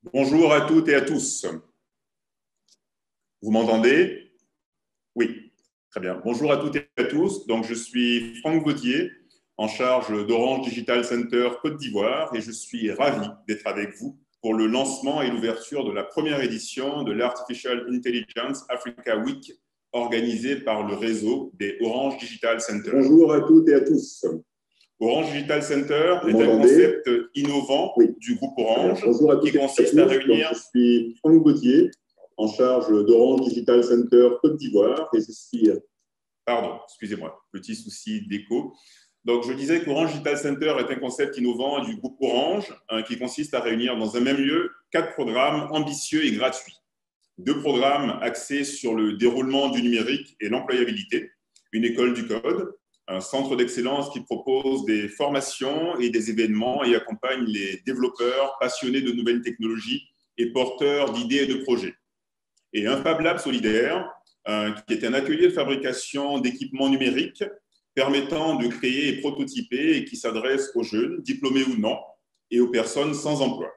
Bonjour à toutes et à tous. Vous m'entendez? Oui, très bien. Bonjour à toutes et à tous. Donc, je suis Franck Gauthier, en charge d'Orange Digital Center Côte d'Ivoire, et je suis ravi d'être avec vous pour le lancement et l'ouverture de la première édition de l'Artificial Intelligence Africa Week, organisée par le réseau des Orange Digital Center. Bonjour à toutes et à tous. Orange Digital Center est un concept innovant du groupe Orange qui consiste à réunir… Donc, je suis Franck Gauthier, en charge d'Orange Digital Center Côte d'Ivoire, et je suis… Pardon, excusez-moi, petit souci d'écho. Donc, je disais qu'Orange Digital Center est un concept innovant du groupe Orange qui consiste à réunir dans un même lieu 4 programmes ambitieux et gratuits. 2 programmes axés sur le déroulement du numérique et l'employabilité, une école du code, un centre d'excellence qui propose des formations et des événements et accompagne les développeurs passionnés de nouvelles technologies et porteurs d'idées et de projets. Et un Fab Lab solidaire, qui est un atelier de fabrication d'équipements numériques permettant de créer et prototyper et qui s'adresse aux jeunes, diplômés ou non, et aux personnes sans emploi.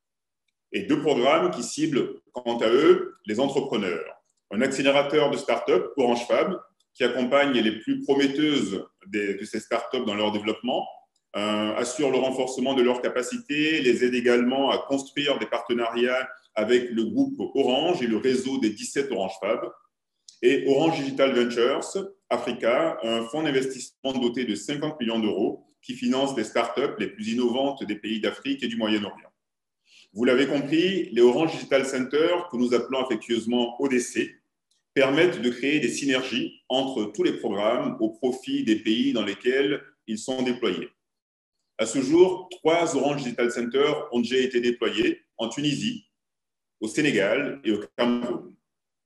Et 2 programmes qui ciblent, quant à eux, les entrepreneurs. Un accélérateur de start-up, Orange Fab, qui accompagne les plus prometteuses de ces startups dans leur développement, assure le renforcement de leurs capacités, les aide également à construire des partenariats avec le groupe Orange et le réseau des 17 Orange Fab. Et Orange Digital Ventures Africa, un fonds d'investissement doté de 50 millions d'euros qui finance les startups les plus innovantes des pays d'Afrique et du Moyen-Orient. Vous l'avez compris, les Orange Digital Center, que nous appelons affectueusement ODC, permettent de créer des synergies entre tous les programmes au profit des pays dans lesquels ils sont déployés. À ce jour, 3 Orange Digital Centers ont déjà été déployés en Tunisie, au Sénégal et au Cameroun.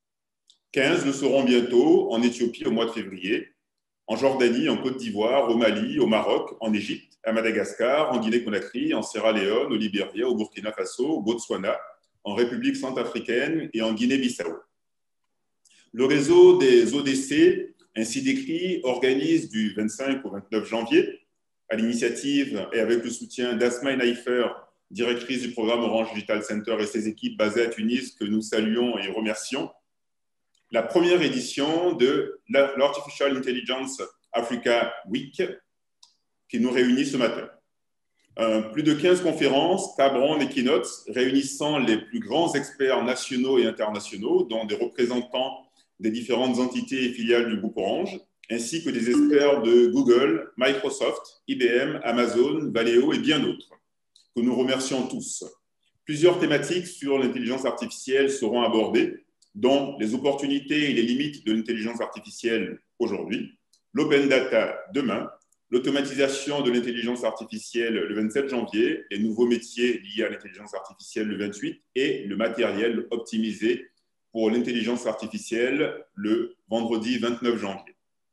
15 le seront bientôt en Éthiopie au mois de février, en Jordanie, en Côte d'Ivoire, au Mali, au Maroc, en Égypte, à Madagascar, en Guinée-Conakry, en Sierra Leone, au Libéria, au Burkina Faso, au Botswana, en République centrafricaine et en Guinée-Bissau. Le réseau des ODC, ainsi décrit, organise du 25 au 29 janvier, à l'initiative et avec le soutien d'Asma Naifer, directrice du programme Orange Digital Center et ses équipes basées à Tunis, que nous saluons et remercions, la première édition de l'Artificial Intelligence Africa Week qui nous réunit ce matin. Plus de 15 conférences, tables rondes et keynotes réunissant les plus grands experts nationaux et internationaux, dont des représentants des différentes entités et filiales du groupe Orange, ainsi que des experts de Google, Microsoft, IBM, Amazon, Valeo et bien d'autres, que nous remercions tous. Plusieurs thématiques sur l'intelligence artificielle seront abordées, dont les opportunités et les limites de l'intelligence artificielle aujourd'hui, l'open data demain, l'automatisation de l'intelligence artificielle le 27 janvier, les nouveaux métiers liés à l'intelligence artificielle le 28 et le matériel optimisé pour l'intelligence artificielle le vendredi 29 janvier.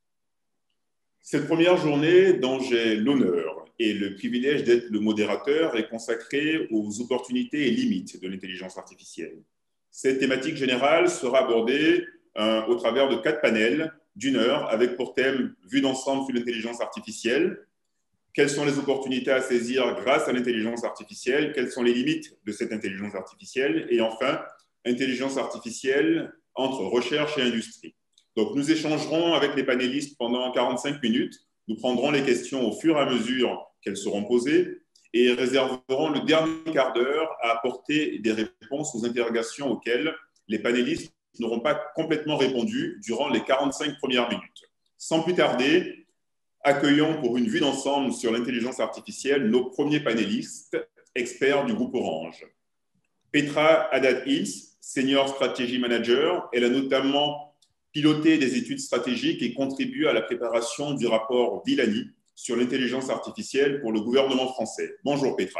Cette première journée, dont j'ai l'honneur et le privilège d'être le modérateur, est consacrée aux opportunités et limites de l'intelligence artificielle. Cette thématique générale sera abordée au travers de 4 panels d'1 heure avec pour thème vue d'ensemble sur l'intelligence artificielle. Quelles sont les opportunités à saisir grâce à l'intelligence artificielle? Quelles sont les limites de cette intelligence artificielle? Et enfin, intelligence artificielle entre recherche et industrie. Donc, nous échangerons avec les panélistes pendant 45 minutes. Nous prendrons les questions au fur et à mesure qu'elles seront posées et réserverons le dernier quart d'heure à apporter des réponses aux interrogations auxquelles les panélistes n'auront pas complètement répondu durant les 45 premières minutes. Sans plus tarder, accueillons pour une vue d'ensemble sur l'intelligence artificielle nos premiers panélistes, experts du groupe Orange. Petra Haddad-Hills, Senior Strategy Manager, elle a notamment piloté des études stratégiques et contribué à la préparation du rapport Villani sur l'intelligence artificielle pour le gouvernement français. Bonjour Petra.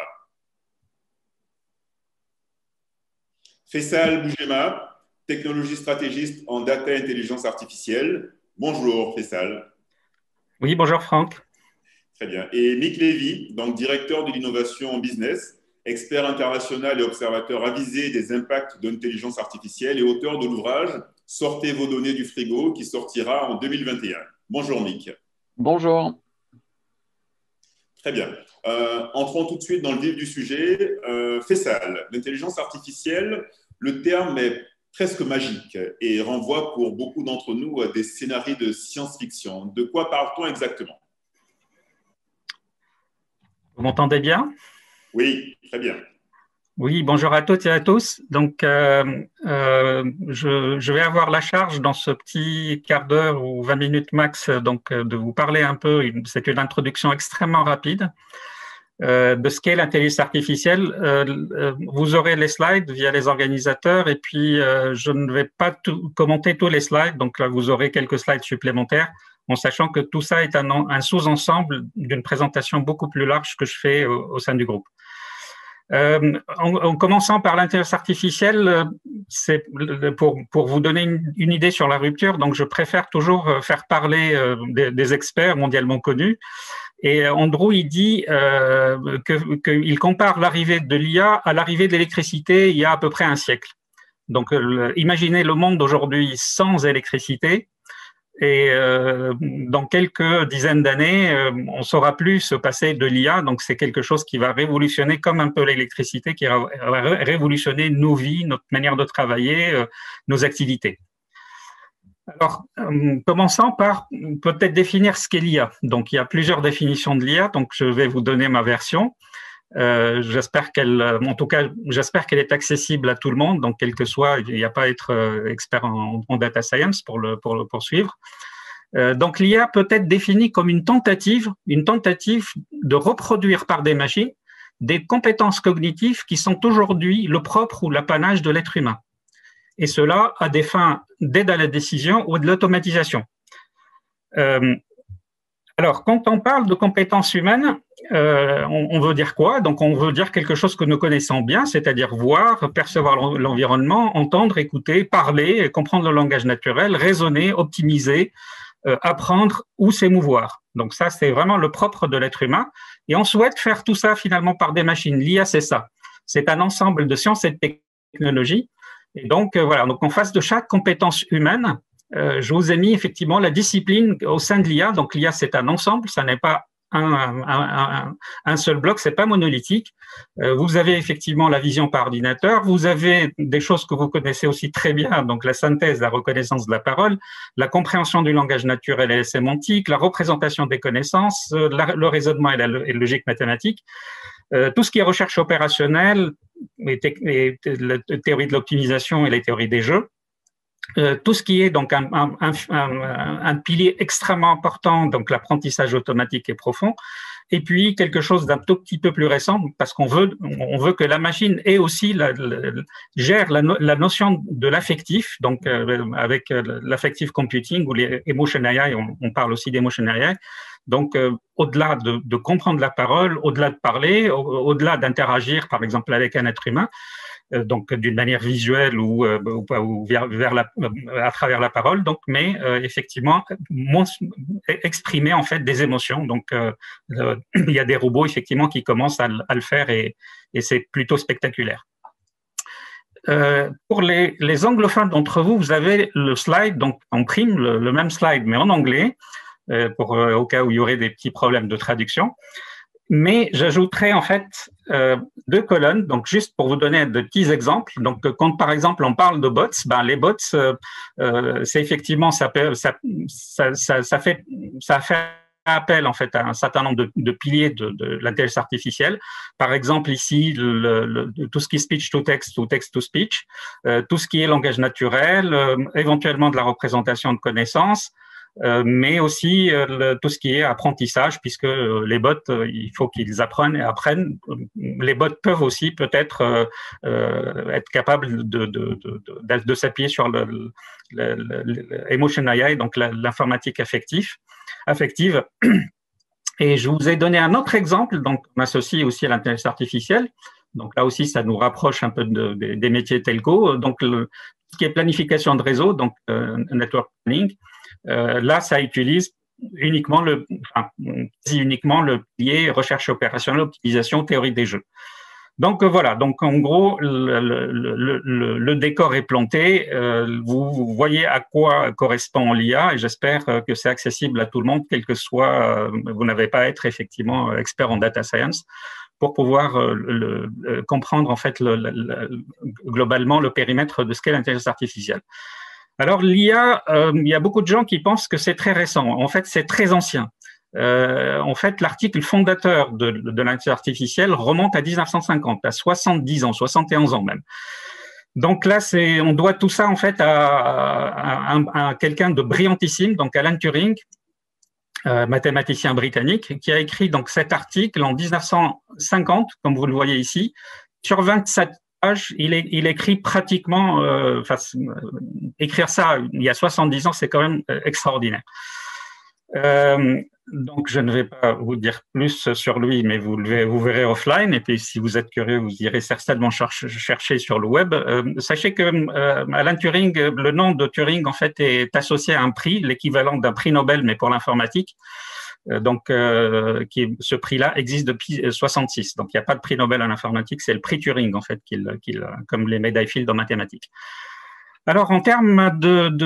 Faisal Boujema, technologie stratégiste en data et intelligence artificielle. Bonjour Faisal. Oui, bonjour Franck. Très bien. Et Mick Levy, donc directeur de l'innovation en business, expert international et observateur avisé des impacts de l'intelligence artificielle et auteur de l'ouvrage « Sortez vos données du frigo » qui sortira en 2021. Bonjour Mick. Bonjour. Très bien. Entrons tout de suite dans le vif du sujet. Faisal, l'intelligence artificielle, le terme est presque magique et renvoie pour beaucoup d'entre nous à des scénarios de science-fiction. De quoi parle-t-on exactement? Vous m'entendez bien? Oui, très bien. Oui, bonjour à toutes et à tous. Donc, je vais avoir la charge dans ce petit quart d'heure ou 20 minutes max, donc, de vous parler un peu, c'est une introduction extrêmement rapide, de ce qu'est l'intelligence artificielle. Vous aurez les slides via les organisateurs et puis je ne vais pas commenter tous les slides, donc là vous aurez quelques slides supplémentaires, en sachant que tout ça est un sous-ensemble d'une présentation beaucoup plus large que je fais au sein du groupe. En commençant par l'intelligence artificielle, c'est pour vous donner une idée sur la rupture. Donc, je préfère toujours faire parler des experts mondialement connus. Et Andrew, il dit qu'il compare l'arrivée de l'IA à l'arrivée de l'électricité il y a à peu près un siècle. Donc, imaginez le monde aujourd'hui sans électricité. Et dans quelques dizaines d'années, on ne saura plus se passer de l'IA. Donc, c'est quelque chose qui va révolutionner, comme un peu l'électricité, qui va révolutionner nos vies, notre manière de travailler, nos activités. Alors, commençons par peut-être définir ce qu'est l'IA. Donc, il y a plusieurs définitions de l'IA. Donc, je vais vous donner ma version. J'espère en tout cas, j'espère qu'elle est accessible à tout le monde. Donc, quel que soit, il n'y a pas à être expert en data science pour le poursuivre. Donc, l'IA peut être définie comme une tentative de reproduire par des machines des compétences cognitives qui sont aujourd'hui le propre ou l'apanage de l'être humain. Et cela à des fins d'aide à la décision ou de l'automatisation. Alors, quand on parle de compétences humaines, on veut dire quoi? Donc, on veut dire quelque chose que nous connaissons bien, c'est-à-dire voir, percevoir l'environnement, entendre, écouter, parler, comprendre le langage naturel, raisonner, optimiser, apprendre ou s'émouvoir. Donc, ça, c'est vraiment le propre de l'être humain. Et on souhaite faire tout ça finalement par des machines. L'IA, c'est ça. C'est un ensemble de sciences et de technologies. Et donc, voilà. Donc, en face de chaque compétence humaine, je vous ai mis effectivement la discipline au sein de l'IA. Donc, l'IA, c'est un ensemble, ça n'est pas un seul bloc, c'est pas monolithique. Vous avez effectivement la vision par ordinateur, vous avez des choses que vous connaissez aussi très bien, donc la synthèse, la reconnaissance de la parole, la compréhension du langage naturel et sémantique, la représentation des connaissances, le raisonnement et la logique mathématique. Tout ce qui est recherche opérationnelle, les théories de l'optimisation et les théories des jeux. Tout ce qui est donc un pilier extrêmement important, donc l'apprentissage automatique et profond, et puis quelque chose d'un tout petit peu plus récent, parce qu'on veut que la machine ait aussi gère la notion de l'affectif, donc avec l'affective computing ou les emotion AI, on parle aussi d'emotion AI. Donc, au-delà de comprendre la parole, au-delà de parler, au-delà d'interagir, par exemple, avec un être humain, donc d'une manière visuelle ou à travers la parole, donc, mais effectivement exprimer en fait des émotions. Donc il y a des robots effectivement qui commencent à le faire et c'est plutôt spectaculaire. Pour les anglophones d'entre vous, vous avez le slide, donc en prime, le même slide, mais en anglais, au cas où il y aurait des petits problèmes de traduction. Mais j'ajouterai en fait deux colonnes, donc juste pour vous donner de petits exemples. Donc, quand par exemple on parle de bots, les bots, c'est effectivement ça fait appel en fait à un certain nombre de piliers de l'intelligence artificielle. Par exemple ici, tout ce qui est speech to text ou text to speech, tout ce qui est langage naturel, éventuellement de la représentation de connaissances. Mais aussi tout ce qui est apprentissage, puisque les bots, il faut qu'ils apprennent et apprennent. Les bots peuvent aussi peut-être être capables de s'appuyer sur l'emotion AI, donc l'informatique affective. Et je vous ai donné un autre exemple, donc on associe aussi à l'intelligence artificielle. Donc là aussi, ça nous rapproche un peu des métiers telco. Donc ce qui est planification de réseau, donc network planning. Là, ça utilise uniquement le pilier recherche opérationnelle, optimisation, théorie des jeux. Donc voilà, donc en gros, le décor est planté. Vous voyez à quoi correspond l'IA et j'espère que c'est accessible à tout le monde, quel que soit, vous n'avez pas à être effectivement expert en data science pour pouvoir comprendre en fait globalement le périmètre de ce qu'est l'intelligence artificielle. Alors l'IA, il y a beaucoup de gens qui pensent que c'est très récent. En fait, c'est très ancien. En fait, l'article fondateur de l'intelligence artificielle remonte à 1950, à 70 ans, 71 ans même. Donc là, on doit tout ça en fait à quelqu'un de brillantissime, donc Alan Turing, mathématicien britannique, qui a écrit donc cet article en 1950, comme vous le voyez ici, sur 27 pages. Il écrit pratiquement, écrire ça il y a 70 ans, c'est quand même extraordinaire. Donc, je ne vais pas vous dire plus sur lui, mais vous verrez offline. Et puis, si vous êtes curieux, vous irez certainement chercher sur le web. Sachez que Alan Turing, le nom de Turing, en fait, est associé à un prix, l'équivalent d'un prix Nobel, mais pour l'informatique. Ce prix-là existe depuis 66. Donc, il n'y a pas de prix Nobel en informatique, c'est le prix Turing, en fait, comme les médailles Fields en mathématiques. Alors, en termes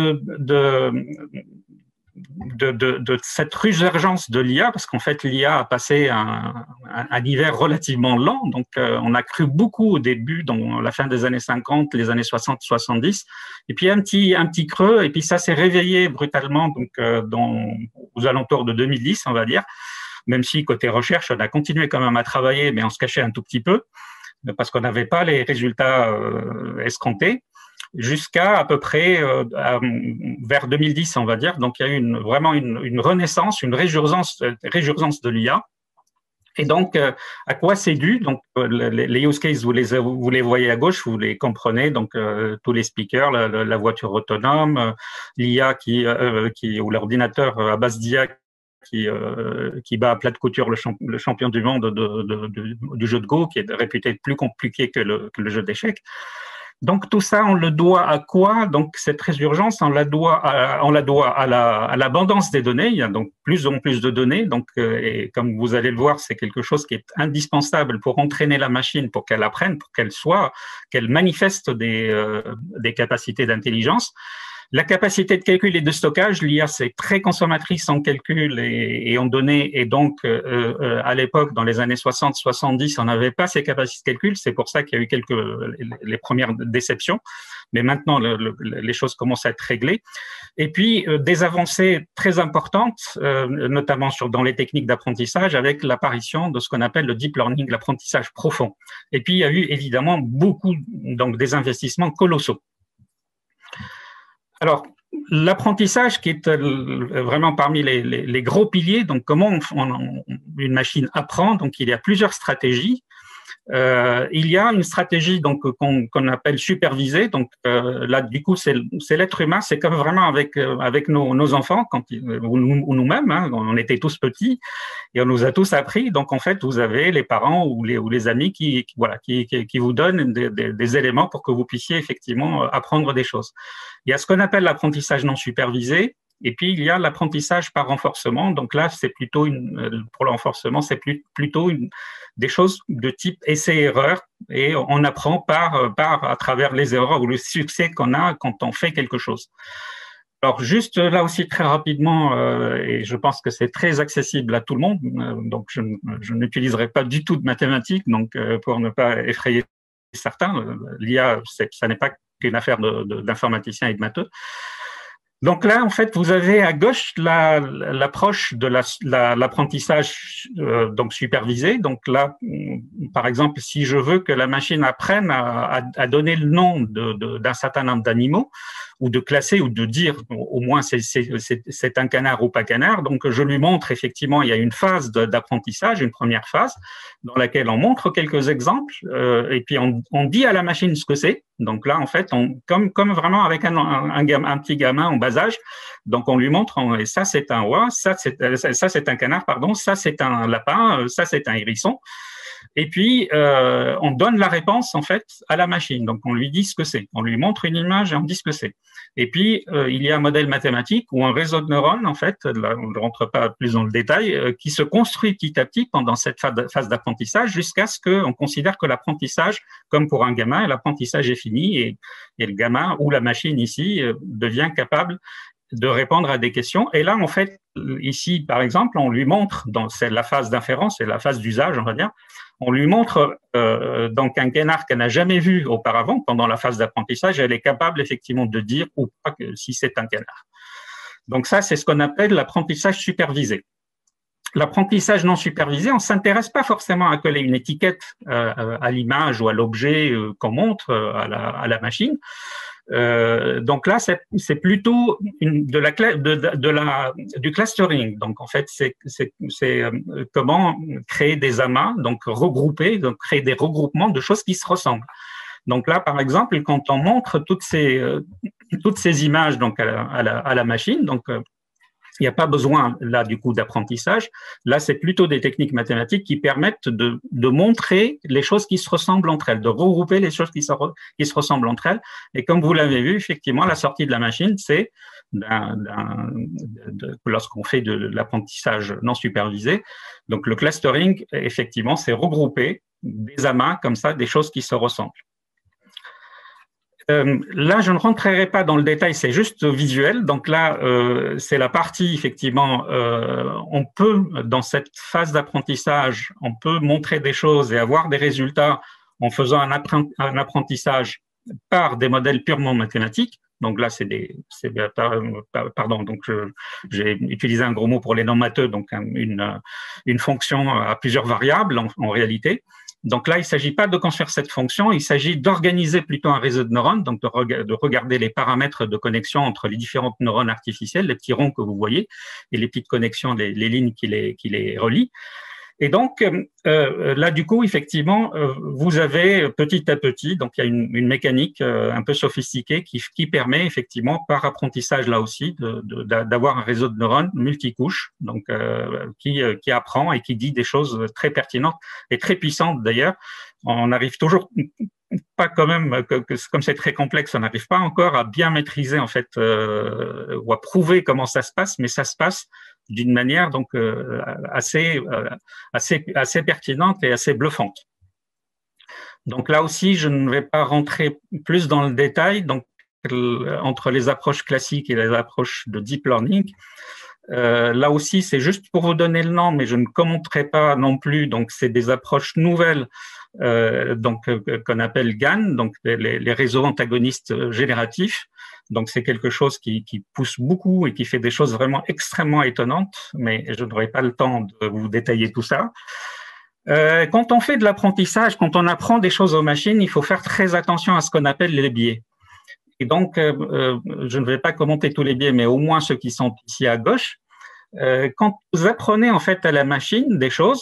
de cette résurgence de l'IA, parce qu'en fait l'IA a passé un hiver relativement lent, donc on a cru beaucoup au début, dans la fin des années 50, les années 60-70, et puis un petit creux, et puis ça s'est réveillé brutalement donc aux alentours de 2010, on va dire, même si côté recherche, on a continué quand même à travailler, mais on se cachait un tout petit peu, parce qu'on n'avait pas les résultats escomptés. Jusqu'à à peu près vers 2010, on va dire. Donc, il y a eu vraiment une renaissance, une résurgence de l'IA. Et donc, à quoi c'est dû? Donc, les use cases, vous les voyez à gauche, vous les comprenez. Donc, tous les speakers, la voiture autonome, l'IA ou l'ordinateur à base d'IA qui bat à plat de couture le champion du monde du jeu de Go, qui est réputé plus compliqué que le jeu d'échecs. Donc tout ça, on le doit à quoi? Donc cette résurgence, on la doit à l'abondance des données. Il y a donc plus en plus de données. Donc et comme vous allez le voir, c'est quelque chose qui est indispensable pour entraîner la machine, pour qu'elle apprenne, pour qu'elle manifeste des capacités d'intelligence. La capacité de calcul et de stockage, l'IA, c'est très consommatrice en calcul et en données. Et donc, à l'époque, dans les années 60-70, on n'avait pas ces capacités de calcul. C'est pour ça qu'il y a eu les premières déceptions. Mais maintenant, les choses commencent à être réglées. Et puis, des avancées très importantes, notamment dans les techniques d'apprentissage, avec l'apparition de ce qu'on appelle le deep learning, l'apprentissage profond. Et puis, il y a eu évidemment donc des investissements colossaux. Alors, l'apprentissage qui est vraiment parmi les gros piliers, donc comment une machine apprend, donc il y a plusieurs stratégies. Il y a une stratégie donc qu'on appelle supervisée. Donc là, du coup, c'est l'être humain. C'est comme vraiment avec nos enfants ou nous-mêmes. Hein, on était tous petits et on nous a tous appris. Donc en fait, vous avez les parents ou les amis qui vous donnent des éléments pour que vous puissiez effectivement apprendre des choses. Il y a ce qu'on appelle l'apprentissage non supervisé. Et puis, il y a l'apprentissage par renforcement. Donc là, c'est plutôt pour le renforcement, c'est plutôt des choses de type essai-erreur. Et on apprend à travers les erreurs ou le succès qu'on a quand on fait quelque chose. Alors, juste là aussi, très rapidement, et je pense que c'est très accessible à tout le monde. Donc, je n'utiliserai pas du tout de mathématiques, donc pour ne pas effrayer certains. L'IA, ça n'est pas qu'une affaire d'informaticiens et de matheux. Donc là, en fait, vous avez à gauche l'approche de l'apprentissage donc supervisé. Donc là, par exemple, si je veux que la machine apprenne à donner le nom d'un certain nombre d'animaux, ou de classer, ou de dire au moins c'est un canard ou pas canard, donc je lui montre effectivement, il y a une phase d'apprentissage, une première phase, dans laquelle on montre quelques exemples, et puis on dit à la machine ce que c'est. Donc là, en fait, comme vraiment avec un petit gamin en bas âge, donc on lui montre, et ça c'est un oie, ça c'est un canard, pardon, ça c'est un lapin, ça c'est un hérisson. Et puis, on donne la réponse, en fait, à la machine. Donc, on lui dit ce que c'est. On lui montre une image et on dit ce que c'est. Et puis, il y a un modèle mathématique ou un réseau de neurones, en fait, là, on ne rentre pas plus dans le détail, qui se construit petit à petit pendant cette phase d'apprentissage jusqu'à ce qu'on considère que l'apprentissage, comme pour un gamin, l'apprentissage est fini et le gamin ou la machine ici devient capable de répondre à des questions. Et là, en fait, ici, par exemple, on lui montre, c'est la phase d'inférence, c'est la phase d'usage, on va dire, on lui montre donc un canard qu'elle n'a jamais vu auparavant pendant la phase d'apprentissage, elle est capable effectivement de dire ou pas que si c'est un canard. Donc ça, c'est ce qu'on appelle l'apprentissage supervisé. L'apprentissage non supervisé, on ne s'intéresse pas forcément à coller une étiquette à l'image ou à l'objet qu'on montre à la machine. Donc là, c'est plutôt du clustering. Donc en fait, c'est comment créer des amas, donc regrouper, donc créer des regroupements de choses qui se ressemblent. Donc là, par exemple, quand on montre toutes ces images donc à la machine, donc il n'y a pas besoin, là, du coup, d'apprentissage. Là, c'est plutôt des techniques mathématiques qui permettent de montrer les choses qui se ressemblent entre elles, de regrouper les choses qui se ressemblent entre elles. Et comme vous l'avez vu, effectivement, la sortie de la machine, c'est lorsqu'on fait de l'apprentissage non supervisé. Donc, le clustering, effectivement, c'est regrouper des amas comme ça, des choses qui se ressemblent. Là, je ne rentrerai pas dans le détail, c'est juste visuel. Donc là, c'est la partie, effectivement, on peut, dans cette phase d'apprentissage, on peut montrer des choses et avoir des résultats en faisant un apprentissage par des modèles purement mathématiques. Donc là, pardon, donc j'ai utilisé un gros mot pour les non matheux, donc une fonction à plusieurs variables en réalité. Donc là, il ne s'agit pas de construire cette fonction, il s'agit d'organiser plutôt un réseau de neurones, donc de regarder les paramètres de connexion entre les différentes neurones artificielles, les petits ronds que vous voyez, et les petites connexions, les lignes qui les relient. Et donc, là, du coup, effectivement, vous avez petit à petit, donc il y a une mécanique un peu sophistiquée qui permet effectivement, par apprentissage là aussi, d'avoir un réseau de neurones multicouches, donc qui apprend et qui dit des choses très pertinentes et très puissantes d'ailleurs. On arrive toujours pas quand même, comme c'est très complexe, on n'arrive pas encore à bien maîtriser en fait ou à prouver comment ça se passe, mais ça se passe d'une manière donc assez pertinente et assez bluffante. Donc là aussi, je ne vais pas rentrer plus dans le détail. Donc entre les approches classiques et les approches de deep learning, là aussi, c'est juste pour vous donner le nom, mais je ne commenterai pas non plus. Donc c'est des approches nouvelles. Donc qu'on appelle GAN, donc les réseaux antagonistes génératifs. Donc c'est quelque chose qui pousse beaucoup et qui fait des choses vraiment extrêmement étonnantes, mais je n'aurai pas le temps de vous détailler tout ça. Quand on fait de l'apprentissage, quand on apprend des choses aux machines, il faut faire très attention à ce qu'on appelle les biais. Et donc, je ne vais pas commenter tous les biais, mais au moins ceux qui sont ici à gauche. Quand vous apprenez en fait à la machine des choses,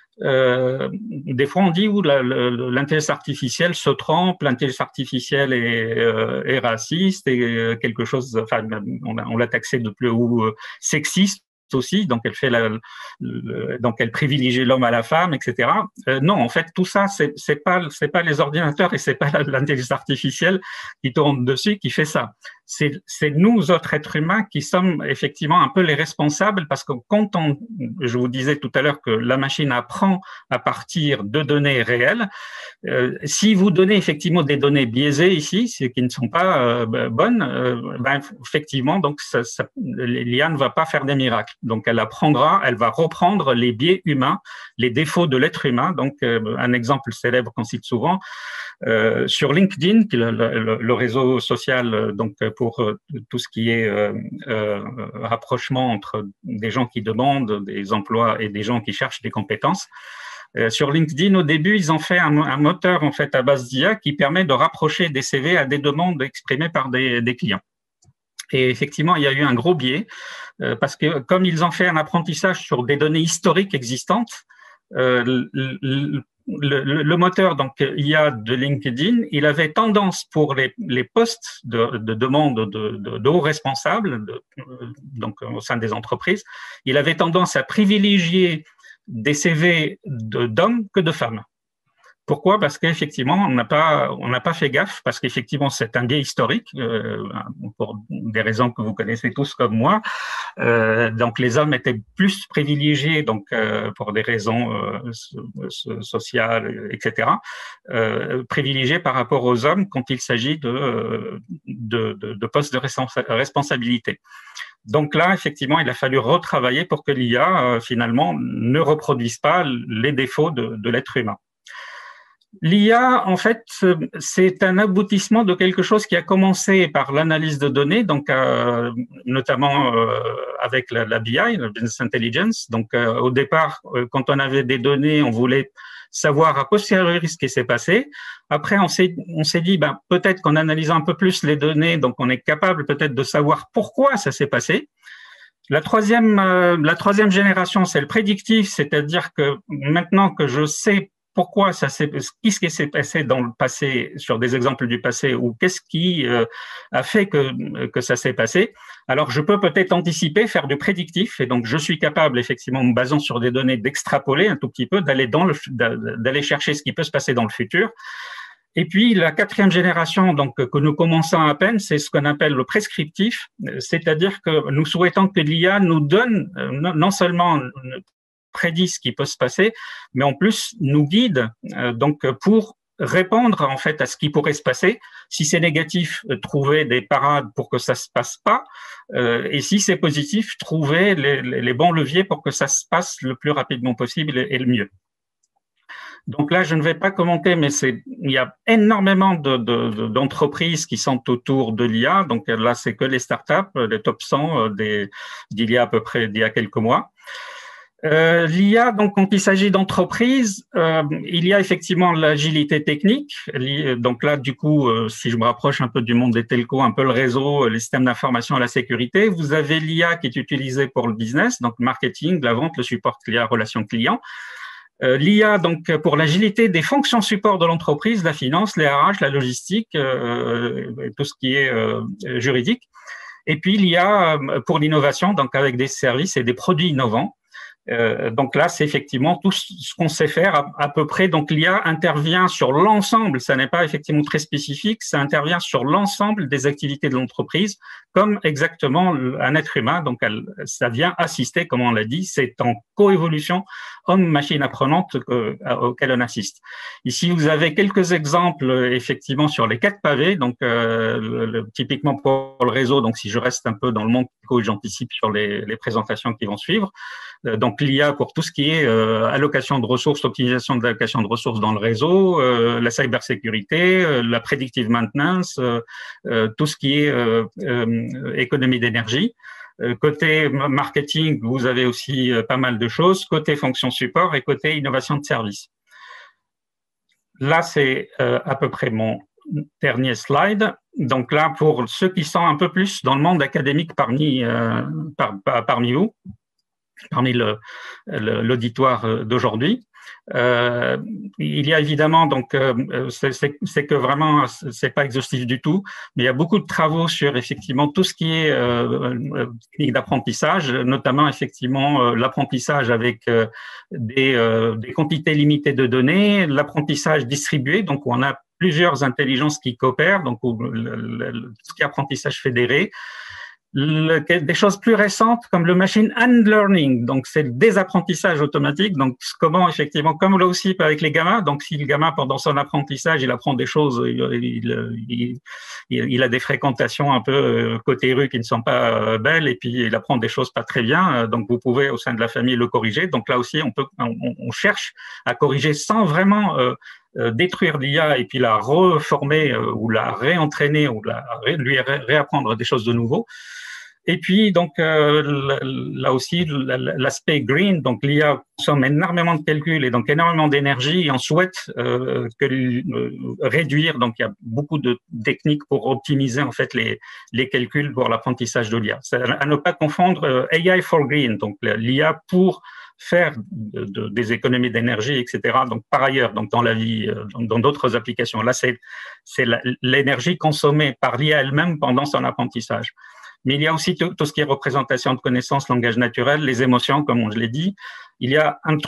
des fois on dit où l'intelligence artificielle se trompe, l'intelligence artificielle est raciste et quelque chose, enfin on l'a taxé de plus haut sexiste aussi, donc elle fait donc elle privilégie l'homme à la femme, etc. Non, en fait tout ça c'est pas les ordinateurs et c'est pas l'intelligence artificielle qui tourne dessus qui fait ça. C'est nous autres êtres humains qui sommes effectivement un peu les responsables parce que quand je vous disais tout à l'heure que la machine apprend à partir de données réelles, si vous donnez effectivement des données biaisées ici, qui ne sont pas bonnes, effectivement donc l'IA ne va pas faire des miracles. Donc elle va reprendre les biais humains, les défauts de l'être humain. Donc un exemple célèbre qu'on cite souvent sur LinkedIn, qui est le réseau social donc pour tout ce qui est rapprochement entre des gens qui demandent des emplois et des gens qui cherchent des compétences. Sur LinkedIn, au début, ils ont fait un moteur en fait à base d'IA qui permet de rapprocher des CV à des demandes exprimées par des clients. Et effectivement, il y a eu un gros biais parce que comme ils ont fait un apprentissage sur des données historiques existantes, le moteur donc IA de LinkedIn, il avait tendance pour les postes de demande de hauts responsables, donc au sein des entreprises, il avait tendance à privilégier des CV d'hommes que de femmes. Pourquoi? Parce qu'effectivement, on n'a pas fait gaffe, parce qu'effectivement, c'est un biais historique, pour des raisons que vous connaissez tous comme moi. Donc, les hommes étaient plus privilégiés, donc pour des raisons sociales, etc., privilégiés par rapport aux hommes quand il s'agit de postes de responsabilité. Donc là, effectivement, il a fallu retravailler pour que l'IA, finalement, ne reproduise pas les défauts de l'être humain. L'IA, en fait, c'est un aboutissement de quelque chose qui a commencé par l'analyse de données, donc notamment avec la BI, la Business Intelligence. Donc, au départ, quand on avait des données, on voulait savoir a posteriori ce qui s'est passé. Après, on s'est dit, ben, peut-être qu'en analysant un peu plus les données, donc on est capable peut-être de savoir pourquoi ça s'est passé. La troisième génération, c'est le prédictif, c'est-à-dire que maintenant que je sais pourquoi qu'est-ce qui s'est passé dans le passé, sur des exemples du passé, ou qu'est-ce qui a fait que ça s'est passé, alors je peux peut-être anticiper, faire du prédictif, et donc je suis capable, effectivement, en me basant sur des données, d'extrapoler un tout petit peu, d'aller chercher ce qui peut se passer dans le futur. Et puis, la quatrième génération, donc, que nous commençons à peine, c'est ce qu'on appelle le prescriptif, c'est-à-dire que nous souhaitons que l'IA nous donne non seulement prédit ce qui peut se passer, mais en plus nous guide donc pour répondre en fait à ce qui pourrait se passer. Si c'est négatif, trouver des parades pour que ça se passe pas, et si c'est positif, trouver les bons leviers pour que ça se passe le plus rapidement possible et le mieux. Donc là, je ne vais pas commenter, mais il y a énormément d'entreprises qui sont autour de l'IA. Donc là, c'est que les startups, les top 100 d'il y a à peu près quelques mois. L'IA, donc, quand il s'agit d'entreprises, il y a effectivement l'agilité technique. Donc là, du coup, si je me rapproche un peu du monde des telcos, un peu le réseau, les systèmes d'information et la sécurité, vous avez l'IA qui est utilisée pour le business, donc marketing, la vente, le support client, relation client. L'IA, donc, pour l'agilité des fonctions support de l'entreprise, la finance, les RH, la logistique, tout ce qui est juridique. Et puis, l'IA pour l'innovation, donc avec des services et des produits innovants. Donc là, c'est effectivement tout ce qu'on sait faire à peu près. Donc l'IA intervient sur l'ensemble, ça n'est pas effectivement très spécifique, ça intervient sur l'ensemble des activités de l'entreprise, comme exactement un être humain. Donc ça vient assister, comme on l'a dit, c'est en coévolution homme-machine apprenante auquel on assiste. Ici, vous avez quelques exemples effectivement sur les 4 pavés. Donc typiquement pour le réseau, donc si je reste un peu dans le monde, j'anticipe sur les présentations qui vont suivre. Donc l'IA pour tout ce qui est allocation de ressources, optimisation de l'allocation de ressources dans le réseau, la cybersécurité, la predictive maintenance, tout ce qui est économie d'énergie. Côté marketing, vous avez aussi pas mal de choses. Côté fonction support et côté innovation de service. Là, c'est à peu près mon dernier slide. Donc là, pour ceux qui sont un peu plus dans le monde académique parmi vous, parmi l'auditoire d'aujourd'hui. Il y a évidemment, donc, c'est que vraiment, c'est pas exhaustif du tout, mais il y a beaucoup de travaux sur effectivement tout ce qui est technique d'apprentissage, notamment effectivement l'apprentissage avec des quantités limitées de données, l'apprentissage distribué, donc où on a plusieurs intelligences qui coopèrent, donc tout ce qui est apprentissage fédéré. Des choses plus récentes comme le machine and learning, donc c'est le désapprentissage automatique. Donc comment effectivement, comme là aussi avec les gamins, donc si le gamin pendant son apprentissage il apprend des choses, il a des fréquentations un peu côté rue qui ne sont pas belles et puis il apprend des choses pas très bien. Donc vous pouvez au sein de la famille le corriger. Donc là aussi on cherche à corriger sans vraiment détruire l'IA et puis la reformer ou la réentraîner ou lui réapprendre des choses de nouveau. Et puis, donc, là aussi, l'aspect green, donc l'IA consomme énormément de calculs et donc énormément d'énergie et on souhaite réduire, donc il y a beaucoup de techniques pour optimiser en fait les calculs pour l'apprentissage de l'IA. À ne pas confondre AI for green, donc l'IA pour faire des économies d'énergie, etc. Donc, par ailleurs, donc dans la vie, dans d'autres applications. Là, c'est l'énergie consommée par l'IA elle-même pendant son apprentissage. Mais il y a aussi tout ce qui est représentation de connaissances, langage naturel, les émotions, comme je l'ai dit. Il y a un truc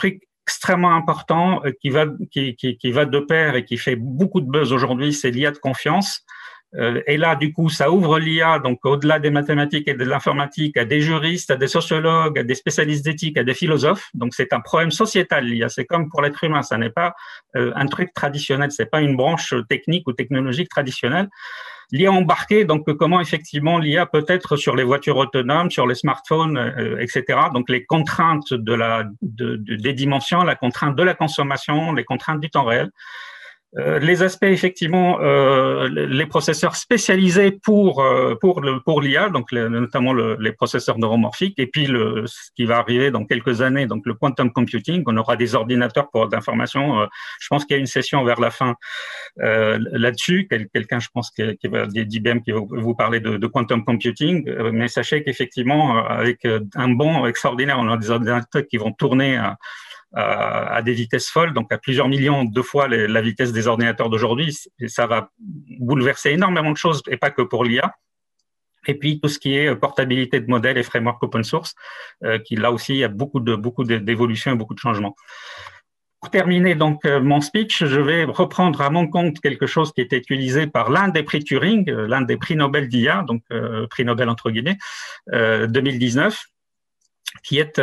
extrêmement important qui va de pair et qui fait beaucoup de buzz aujourd'hui, c'est l'IA de confiance. Et là, du coup, ça ouvre l'IA, donc au-delà des mathématiques et de l'informatique, à des juristes, à des sociologues, à des spécialistes d'éthique, à des philosophes. Donc, c'est un problème sociétal, l'IA. C'est comme pour l'être humain, ça n'est pas un truc traditionnel, c'est pas une branche technique ou technologique traditionnelle. L'IA embarquée, donc comment effectivement l'IA peut être sur les voitures autonomes, sur les smartphones, etc. Donc les contraintes des dimensions, la contrainte de la consommation, les contraintes du temps réel. Les aspects effectivement, les processeurs spécialisés pour l'IA, donc notamment les processeurs neuromorphiques, et puis ce qui va arriver dans quelques années, donc le quantum computing, on aura des ordinateurs pour d'information. Je pense qu'il y a une session vers la fin là-dessus. Quelqu'un, je pense, d'IBM qui va vous parler de quantum computing, mais sachez qu'effectivement, avec un bond extraordinaire, on a des ordinateurs qui vont tourner à des vitesses folles, donc à plusieurs millions de fois la vitesse des ordinateurs d'aujourd'hui. Et ça va bouleverser énormément de choses, et pas que pour l'IA. Et puis tout ce qui est portabilité de modèles et framework open source, qui là aussi il y a beaucoup d'évolutions et beaucoup de changements. Pour terminer donc mon speech, je vais reprendre à mon compte quelque chose qui était utilisé par l'un des prix Turing, l'un des prix Nobel d'IA, donc prix Nobel entre guillemets, 2019. Qui est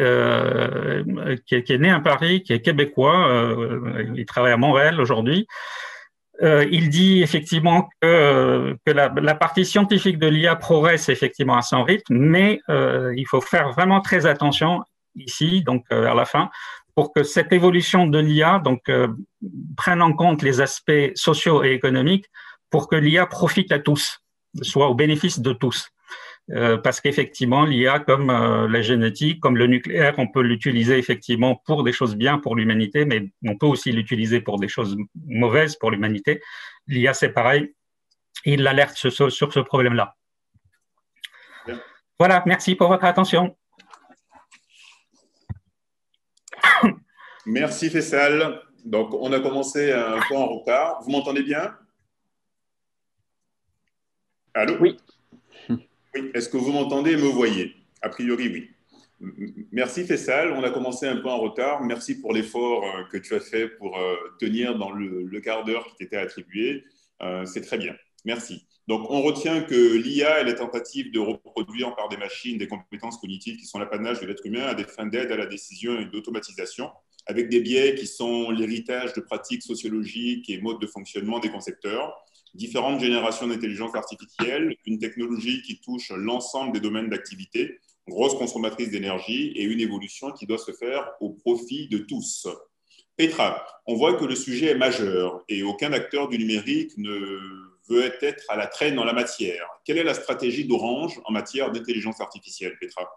né à Paris, qui est québécois, il travaille à Montréal aujourd'hui. Il dit effectivement que la partie scientifique de l'IA progresse effectivement à son rythme, mais il faut faire vraiment très attention ici, donc vers la fin, pour que cette évolution de l'IA prenne en compte les aspects sociaux et économiques pour que l'IA profite à tous, soit au bénéfice de tous. Parce qu'effectivement, l'IA, comme la génétique, comme le nucléaire, on peut l'utiliser effectivement pour des choses bien pour l'humanité, mais on peut aussi l'utiliser pour des choses mauvaises pour l'humanité. L'IA, c'est pareil. Il l'alerte sur ce problème-là. Bien. Voilà, merci pour votre attention. Merci Faisal. Donc, on a commencé un peu en retard. Vous m'entendez bien? Allô? Oui. Oui. Est-ce que vous m'entendez et me voyez? A priori, oui. Merci Faisal. On a commencé un peu en retard. Merci pour l'effort que tu as fait pour tenir dans le quart d'heure qui t'était attribué. C'est très bien. Merci. Donc, on retient que l'IA est la tentative de reproduire par des machines des compétences cognitives qui sont l'apanage de l'être humain à des fins d'aide à la décision et d'automatisation, avec des biais qui sont l'héritage de pratiques sociologiques et modes de fonctionnement des concepteurs, différentes générations d'intelligence artificielle, une technologie qui touche l'ensemble des domaines d'activité, grosse consommatrice d'énergie et une évolution qui doit se faire au profit de tous. Petra, on voit que le sujet est majeur et aucun acteur du numérique ne veut être à la traîne en la matière. Quelle est la stratégie d'Orange en matière d'intelligence artificielle, Petra?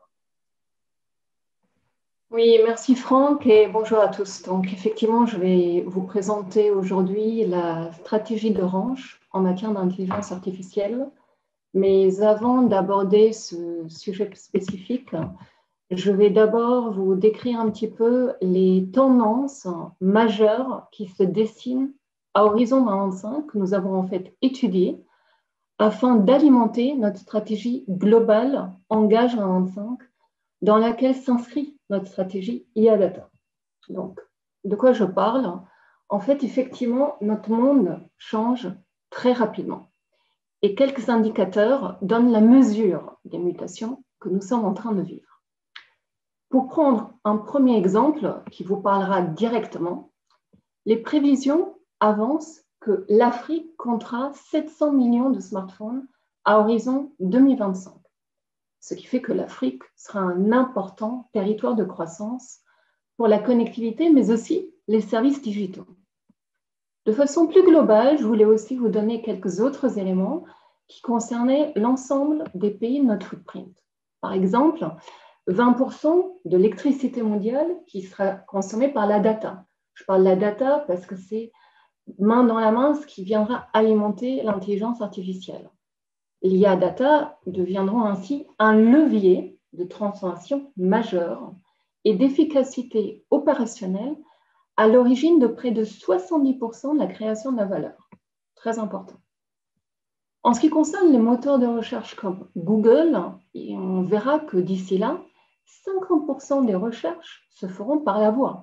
Oui, merci Franck et bonjour à tous. Donc effectivement, je vais vous présenter aujourd'hui la stratégie d'Orange en matière d'intelligence artificielle. Mais avant d'aborder ce sujet spécifique, je vais d'abord vous décrire un petit peu les tendances majeures qui se dessinent à horizon 2025 que nous avons en fait étudiées afin d'alimenter notre stratégie globale Engage 2025 dans laquelle s'inscrit notre stratégie IA Data. Donc, de quoi je parle? En fait, effectivement, notre monde change très rapidement. Et quelques indicateurs donnent la mesure des mutations que nous sommes en train de vivre. Pour prendre un premier exemple qui vous parlera directement, les prévisions avancent que l'Afrique comptera 700 millions de smartphones à horizon 2025. Ce qui fait que l'Afrique sera un important territoire de croissance pour la connectivité, mais aussi les services digitaux. De façon plus globale, je voulais aussi vous donner quelques autres éléments qui concernaient l'ensemble des pays de notre footprint. Par exemple, 20% de l'électricité mondiale qui sera consommée par la data. Je parle de la data parce que c'est main dans la main ce qui viendra alimenter l'intelligence artificielle. L'IA Data deviendront ainsi un levier de transformation majeure et d'efficacité opérationnelle à l'origine de près de 70% de la création de la valeur. Très important. En ce qui concerne les moteurs de recherche comme Google, on verra que d'ici là, 50% des recherches se feront par la voix.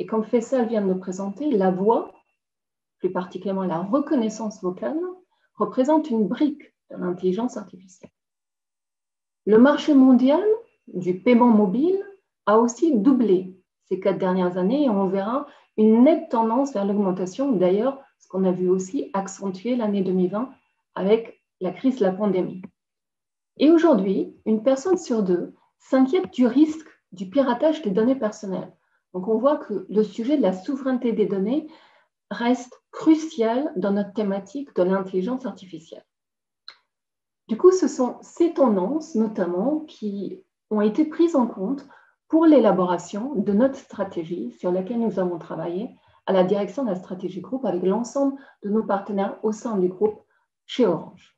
Et comme Faisal vient de le présenter, la voix, plus particulièrement la reconnaissance vocale, représente une brique de l'intelligence artificielle. Le marché mondial du paiement mobile a aussi doublé ces 4 dernières années et on verra une nette tendance vers l'augmentation. D'ailleurs, ce qu'on a vu aussi accentuer l'année 2020 avec la crise de la pandémie. Et aujourd'hui, une personne sur 2 s'inquiète du risque du piratage des données personnelles. Donc on voit que le sujet de la souveraineté des données reste crucial dans notre thématique de l'intelligence artificielle. Du coup, ce sont ces tendances, notamment, qui ont été prises en compte pour l'élaboration de notre stratégie sur laquelle nous avons travaillé à la direction de la stratégie groupe avec l'ensemble de nos partenaires au sein du groupe chez Orange.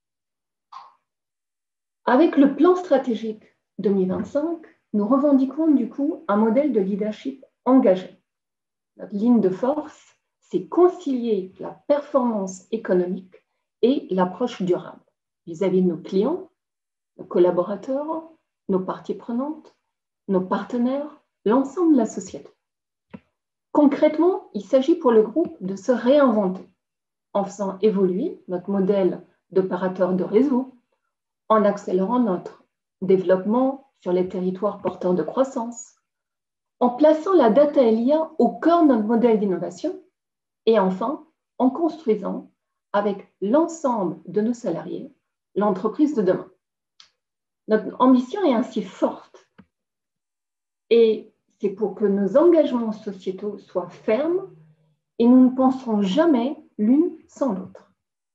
Avec le plan stratégique 2025, nous revendiquons du coup un modèle de leadership engagé. Notre ligne de force, c'est concilier la performance économique et l'approche durable vis-à-vis de nos clients, nos collaborateurs, nos parties prenantes, nos partenaires, l'ensemble de la société. Concrètement, il s'agit pour le groupe de se réinventer en faisant évoluer notre modèle d'opérateur de réseau, en accélérant notre développement sur les territoires porteurs de croissance, en plaçant la data et l'IA au cœur de notre modèle d'innovation et enfin en construisant avec l'ensemble de nos salariés l'entreprise de demain. Notre ambition est ainsi forte et c'est pour que nos engagements sociétaux soient fermes et nous ne penserons jamais l'une sans l'autre.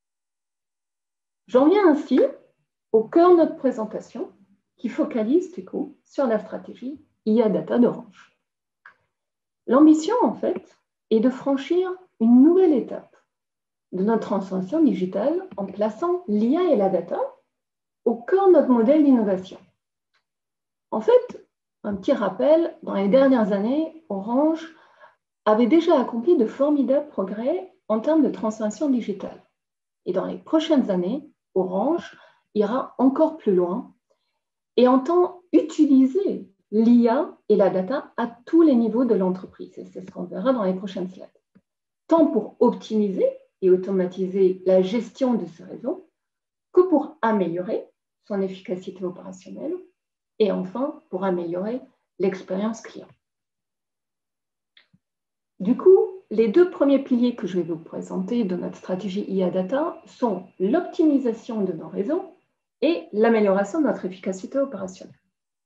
J'en viens ainsi au cœur de notre présentation qui focalise du coup sur la stratégie IA Data d'Orange. L'ambition en fait est de franchir une nouvelle étape de notre transformation digitale en plaçant l'IA et la data au cœur de notre modèle d'innovation. En fait, un petit rappel, dans les dernières années, Orange avait déjà accompli de formidables progrès en termes de transformation digitale. Et dans les prochaines années, Orange ira encore plus loin et entend utiliser l'IA et la data à tous les niveaux de l'entreprise. Et c'est ce qu'on verra dans les prochaines slides. Tant pour optimiser et automatiser la gestion de ce réseau que pour améliorer son efficacité opérationnelle et enfin pour améliorer l'expérience client. Du coup, les 2 premiers piliers que je vais vous présenter de notre stratégie IA Data sont l'optimisation de nos réseaux et l'amélioration de notre efficacité opérationnelle.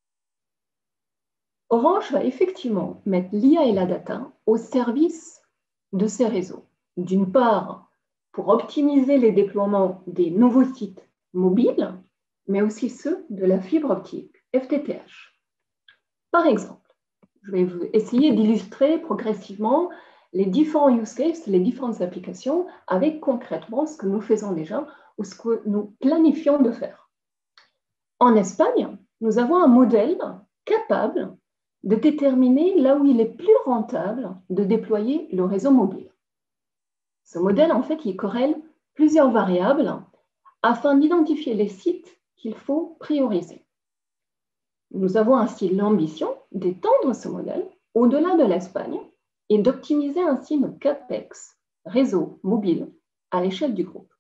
Orange va effectivement mettre l'IA et la data au service de ces réseaux. D'une part, pour optimiser les déploiements des nouveaux sites mobiles, mais aussi ceux de la fibre optique, FTTH. Par exemple, je vais vous essayer d'illustrer progressivement les différents use cases, les différentes applications, avec concrètement ce que nous faisons déjà ou ce que nous planifions de faire. En Espagne, nous avons un modèle capable de déterminer là où il est plus rentable de déployer le réseau mobile. Ce modèle, en fait, il corrèle plusieurs variables afin d'identifier les sites qu'il faut prioriser. Nous avons ainsi l'ambition d'étendre ce modèle au-delà de l'Espagne et d'optimiser ainsi nos CAPEX, réseau mobile, à l'échelle du groupe.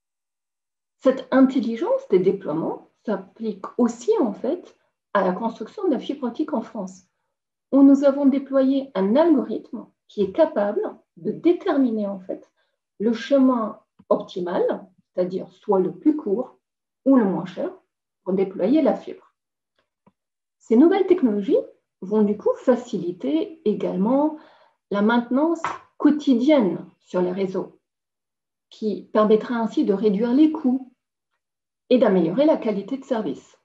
Cette intelligence des déploiements s'applique aussi en fait à la construction de la fibre optique en France, où nous avons déployé un algorithme qui est capable de déterminer en fait le chemin optimal, c'est-à-dire soit le plus court ou le moins cher, pour déployer la fibre. Ces nouvelles technologies vont du coup faciliter également la maintenance quotidienne sur les réseaux, qui permettra ainsi de réduire les coûts et d'améliorer la qualité de service.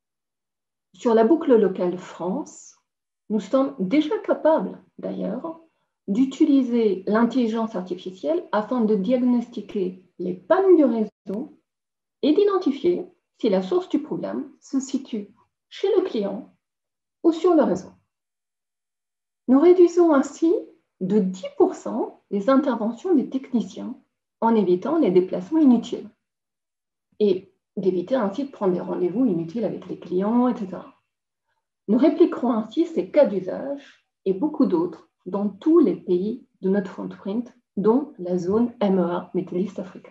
Sur la boucle locale France, nous sommes déjà capables d'ailleurs d'utiliser l'intelligence artificielle afin de diagnostiquer les pannes du réseau et d'identifier si la source du problème se situe chez le client ou sur le réseau. Nous réduisons ainsi de 10% les interventions des techniciens en évitant les déplacements inutiles et d'éviter ainsi de prendre des rendez-vous inutiles avec les clients, etc. Nous répliquerons ainsi ces cas d'usage et beaucoup d'autres dans tous les pays de notre footprint, dont la zone MEA, Middle East Africa.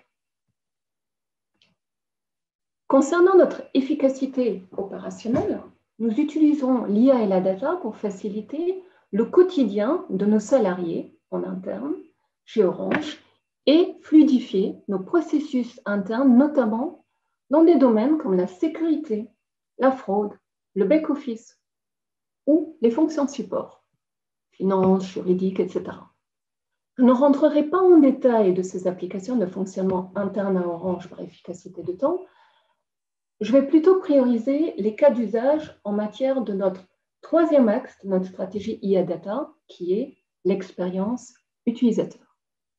Concernant notre efficacité opérationnelle, nous utilisons l'IA et la data pour faciliter le quotidien de nos salariés en interne chez Orange et fluidifier nos processus internes, notamment dans des domaines comme la sécurité, la fraude, le back-office ou les fonctions de support, finance, juridique, etc. Je ne rentrerai pas en détail de ces applications de fonctionnement interne à Orange par efficacité de temps. Je vais plutôt prioriser les cas d'usage en matière de notre troisième axe de notre stratégie IA Data, qui est l'expérience utilisateur.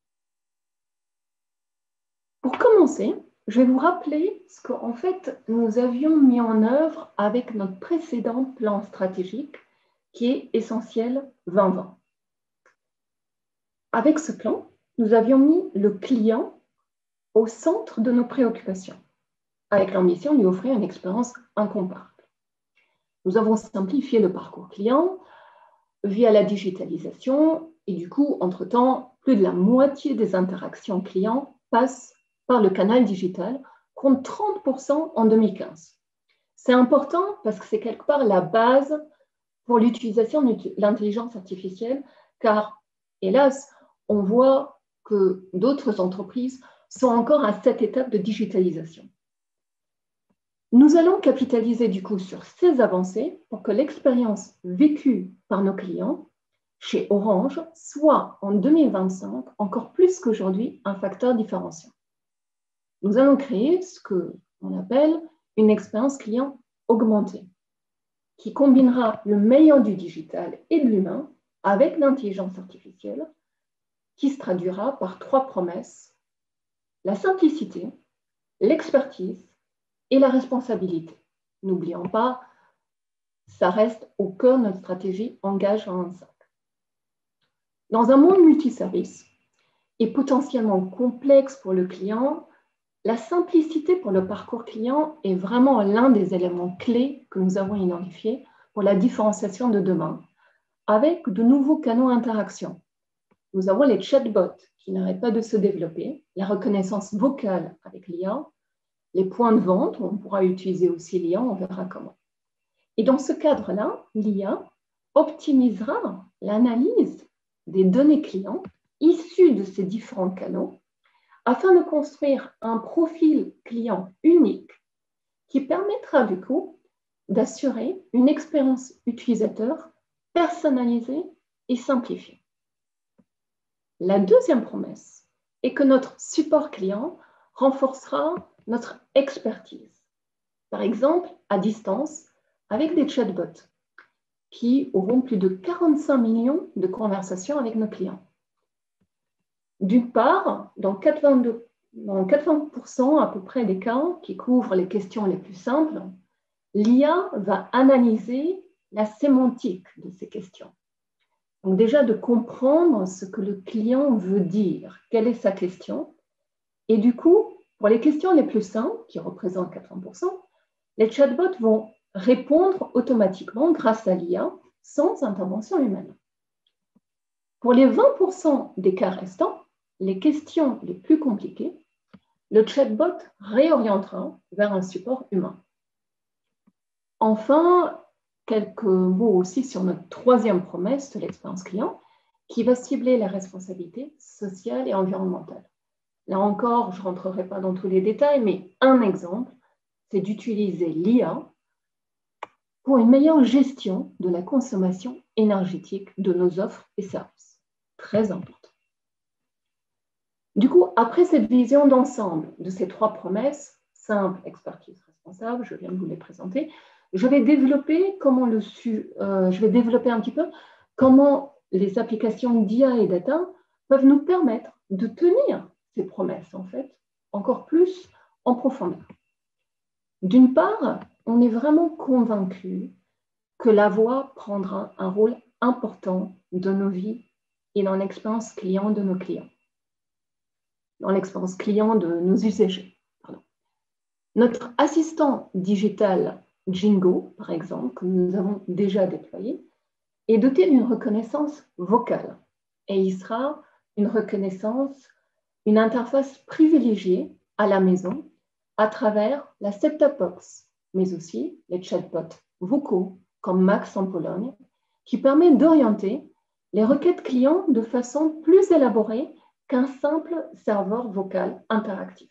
Pour commencer, je vais vous rappeler ce qu'en fait nous avions mis en œuvre avec notre précédent plan stratégique, qui est Essentiel 2020. Avec ce plan, nous avions mis le client au centre de nos préoccupations, avec l'ambition de lui offrir une expérience incomparable. Nous avons simplifié le parcours client via la digitalisation et du coup, entre-temps, plus de la moitié des interactions clients passent par le canal digital, contre 30% en 2015. C'est important parce que c'est quelque part la base pour l'utilisation de l'intelligence artificielle, car, hélas, on voit que d'autres entreprises sont encore à cette étape de digitalisation. Nous allons capitaliser du coup sur ces avancées pour que l'expérience vécue par nos clients chez Orange soit en 2025 encore plus qu'aujourd'hui un facteur différenciant. Nous allons créer ce qu'on appelle une expérience client augmentée, qui combinera le meilleur du digital et de l'humain avec l'intelligence artificielle, qui se traduira par 3 promesses: la simplicité, l'expertise et la responsabilité. N'oublions pas, ça reste au cœur de notre stratégie Engage 25. Dans un monde multiservice et potentiellement complexe pour le client, la simplicité pour le parcours client est vraiment l'un des éléments clés que nous avons identifiés pour la différenciation de demain, avec de nouveaux canaux d'interaction. Nous avons les chatbots qui n'arrêtent pas de se développer, la reconnaissance vocale avec l'IA, les points de vente, on pourra utiliser aussi l'IA, on verra comment. Et dans ce cadre-là, l'IA optimisera l'analyse des données clients issues de ces différents canaux afin de construire un profil client unique qui permettra du coup d'assurer une expérience utilisateur personnalisée et simplifiée. La deuxième promesse est que notre support client renforcera notre expertise, par exemple à distance avec des chatbots qui auront plus de 45 millions de conversations avec nos clients. D'une part, dans 80% à peu près des cas qui couvrent les questions les plus simples, l'IA va analyser la sémantique de ces questions. Donc déjà de comprendre ce que le client veut dire, quelle est sa question. Et du coup, pour les questions les plus simples, qui représentent 80%, les chatbots vont répondre automatiquement grâce à l'IA sans intervention humaine. Pour les 20% des cas restants, les questions les plus compliquées, le chatbot réorientera vers un support humain. Enfin, quelques mots aussi sur notre troisième promesse de l'expérience client, qui va cibler la responsabilité sociale et environnementale. Là encore, je ne rentrerai pas dans tous les détails, mais un exemple, c'est d'utiliser l'IA pour une meilleure gestion de la consommation énergétique de nos offres et services. Très important. Du coup, après cette vision d'ensemble de ces 3 promesses, simple, expertise, responsable, je viens de vous les présenter, je vais développer un petit peu comment les applications d'IA et data peuvent nous permettre de tenir ces promesses, en fait, encore plus en profondeur. D'une part, on est vraiment convaincu que la voix prendra un rôle important dans nos vies et dans l'expérience client de nos clients, dans l'expérience client de nos usagers. Pardon. Notre assistant digital Jingo, par exemple, que nous avons déjà déployé, est doté d'une reconnaissance vocale et il sera une reconnaissance, une interface privilégiée à la maison à travers la set-top box, mais aussi les chatbots vocaux comme Max en Pologne, qui permet d'orienter les requêtes clients de façon plus élaborée qu'un simple serveur vocal interactif.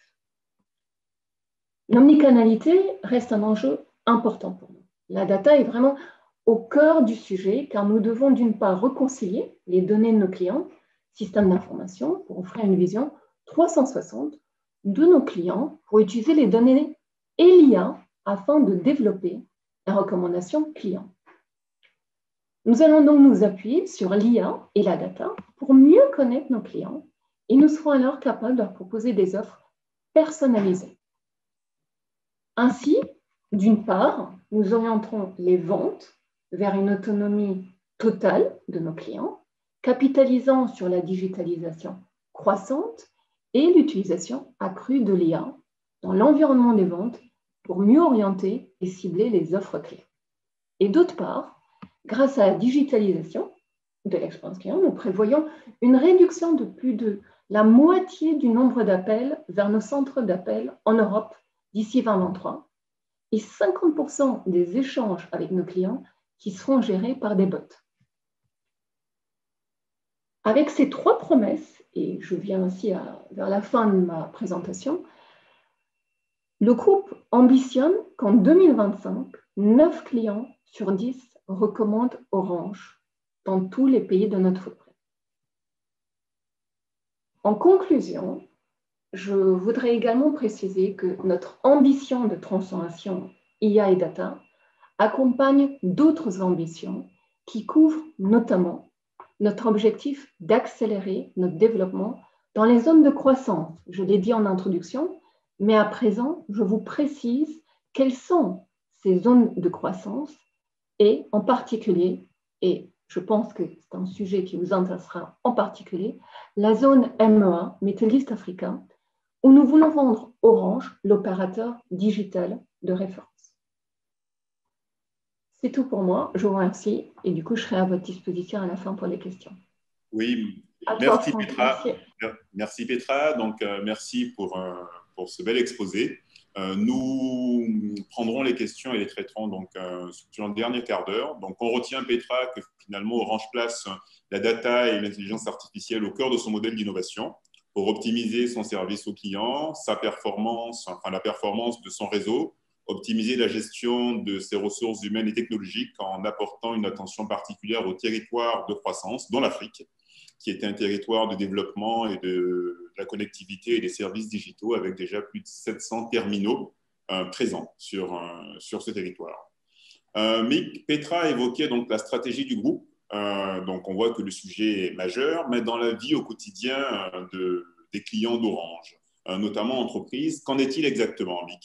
L'omnicanalité reste un enjeu important pour nous. La data est vraiment au cœur du sujet car nous devons d'une part réconcilier les données de nos clients, systèmes d'information, pour offrir une vision 360 de nos clients pour utiliser les données et l'IA afin de développer la recommandation client. Nous allons donc nous appuyer sur l'IA et la data pour mieux connaître nos clients et nous serons alors capables de leur proposer des offres personnalisées. Ainsi, d'une part, nous orienterons les ventes vers une autonomie totale de nos clients, capitalisant sur la digitalisation croissante et l'utilisation accrue de l'IA dans l'environnement des ventes pour mieux orienter et cibler les offres clients. Et d'autre part, grâce à la digitalisation de l'expérience client, nous prévoyons une réduction de plus de la moitié du nombre d'appels vers nos centres d'appels en Europe d'ici 2023 et 50% des échanges avec nos clients qui seront gérés par des bots. Avec ces trois promesses, et je viens ainsi vers la fin de ma présentation, le groupe ambitionne qu'en 2025, 9 clients sur 10 recommandent Orange dans tous les pays de notre footprint. En conclusion, je voudrais également préciser que notre ambition de transformation IA et data accompagne d'autres ambitions qui couvrent notamment notre objectif d'accélérer notre développement dans les zones de croissance. Je l'ai dit en introduction, mais à présent, je vous précise quelles sont ces zones de croissance et en particulier, et je pense que c'est un sujet qui vous intéressera en particulier, la zone MEA, Middle East Africa, où nous voulons rendre Orange l'opérateur digital de référence. C'est tout pour moi. Je vous remercie et du coup, je serai à votre disposition à la fin pour les questions. Oui, merci Petra. Merci Petra. Donc, merci pour ce bel exposé. Nous prendrons les questions et les traiterons donc, sur un dernier quart d'heure. Donc, on retient, Petra, que finalement, Orange place la data et l'intelligence artificielle au cœur de son modèle d'innovation pour optimiser son service aux clients, sa performance, enfin la performance de son réseau, optimiser la gestion de ses ressources humaines et technologiques en apportant une attention particulière aux territoires de croissance, dont l'Afrique, qui était un territoire de développement et de la connectivité et des services digitaux avec déjà plus de 700 terminaux présents sur ce territoire. Mais Petra évoquait donc la stratégie du groupe. Donc, on voit que le sujet est majeur, mais dans la vie au quotidien des clients d'Orange, notamment entreprises, qu'en est-il exactement, Mick ?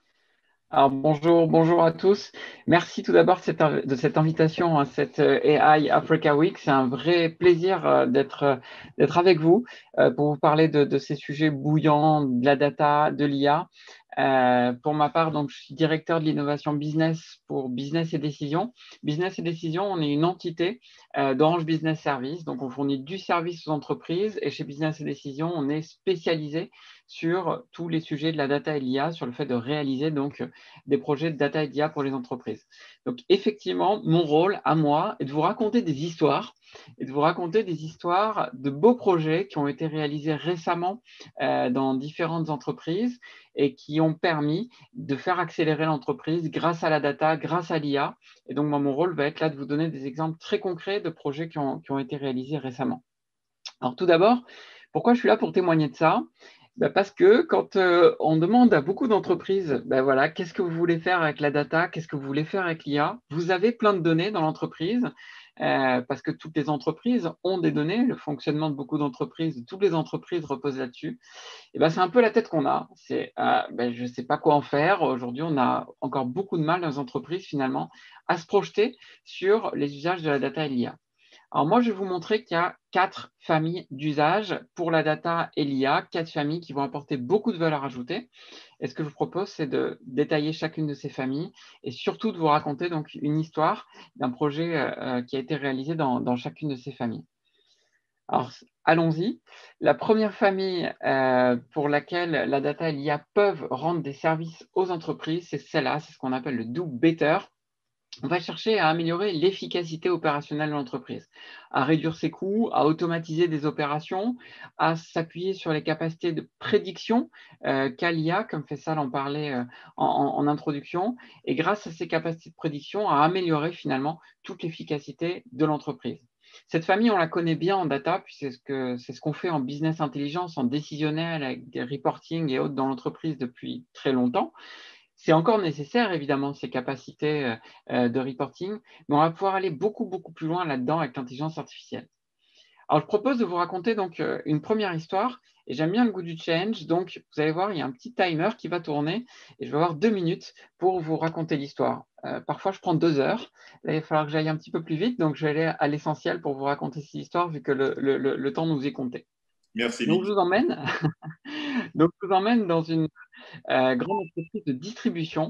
Alors bonjour à tous. Merci tout d'abord de cette invitation à cette AI Africa Week. C'est un vrai plaisir d'être avec vous pour vous parler de ces sujets bouillants, de la data, de l'IA. Pour ma part, donc, je suis directeur de l'innovation business pour Business et Décision. Business et Décision, on est une entité d'Orange Business Service. Donc, on fournit du service aux entreprises et chez Business et Décision, on est spécialisé sur tous les sujets de la data et l'IA, sur le fait de réaliser donc des projets de data et d'IA pour les entreprises. Donc, effectivement, mon rôle à moi est de vous raconter des histoires et de vous raconter des histoires de beaux projets qui ont été réalisés récemment dans différentes entreprises et qui ont permis de faire accélérer l'entreprise grâce à la data, grâce à l'IA. Et donc, moi, mon rôle va être là de vous donner des exemples très concrets de projets qui ont été réalisés récemment. Alors, tout d'abord, pourquoi je suis là pour témoigner de ça ? Parce que quand on demande à beaucoup d'entreprises, voilà, qu'est-ce que vous voulez faire avec la data, qu'est-ce que vous voulez faire avec l'IA, vous avez plein de données dans l'entreprise, parce que toutes les entreprises ont des données, le fonctionnement de beaucoup d'entreprises, toutes les entreprises reposent là-dessus. Et c'est un peu la tête qu'on a, c'est je ne sais pas quoi en faire. Aujourd'hui, on a encore beaucoup de mal dans les entreprises finalement à se projeter sur les usages de la data et l'IA. Alors moi, je vais vous montrer qu'il y a 4 familles d'usage pour la data et l'IA, 4 familles qui vont apporter beaucoup de valeur ajoutée. Et ce que je vous propose, c'est de détailler chacune de ces familles et surtout de vous raconter donc une histoire d'un projet qui a été réalisé dans chacune de ces familles. Alors, allons-y. La première famille pour laquelle la data et l'IA peuvent rendre des services aux entreprises, c'est celle-là, c'est ce qu'on appelle le Do Better. On va chercher à améliorer l'efficacité opérationnelle de l'entreprise, à réduire ses coûts, à automatiser des opérations, à s'appuyer sur les capacités de prédiction qu'a l'IA, comme Faisal en parlait en introduction, et grâce à ces capacités de prédiction, à améliorer finalement toute l'efficacité de l'entreprise. Cette famille, on la connaît bien en data, puisque c'est ce qu'on fait en business intelligence, en décisionnel, avec des reporting et autres dans l'entreprise depuis très longtemps. C'est encore nécessaire, évidemment, ces capacités de reporting, mais on va pouvoir aller beaucoup, beaucoup plus loin là-dedans avec l'intelligence artificielle. Alors, je propose de vous raconter donc une première histoire, et j'aime bien le goût du change, donc vous allez voir, il y a un petit timer qui va tourner, et je vais avoir 2 minutes pour vous raconter l'histoire. Parfois, je prends 2 heures, là, il va falloir que j'aille un petit peu plus vite, donc je vais aller à l'essentiel pour vous raconter cette histoire, vu que le temps nous est compté. Merci, Donc, Mick. je vous emmène, dans une grande entreprise de distribution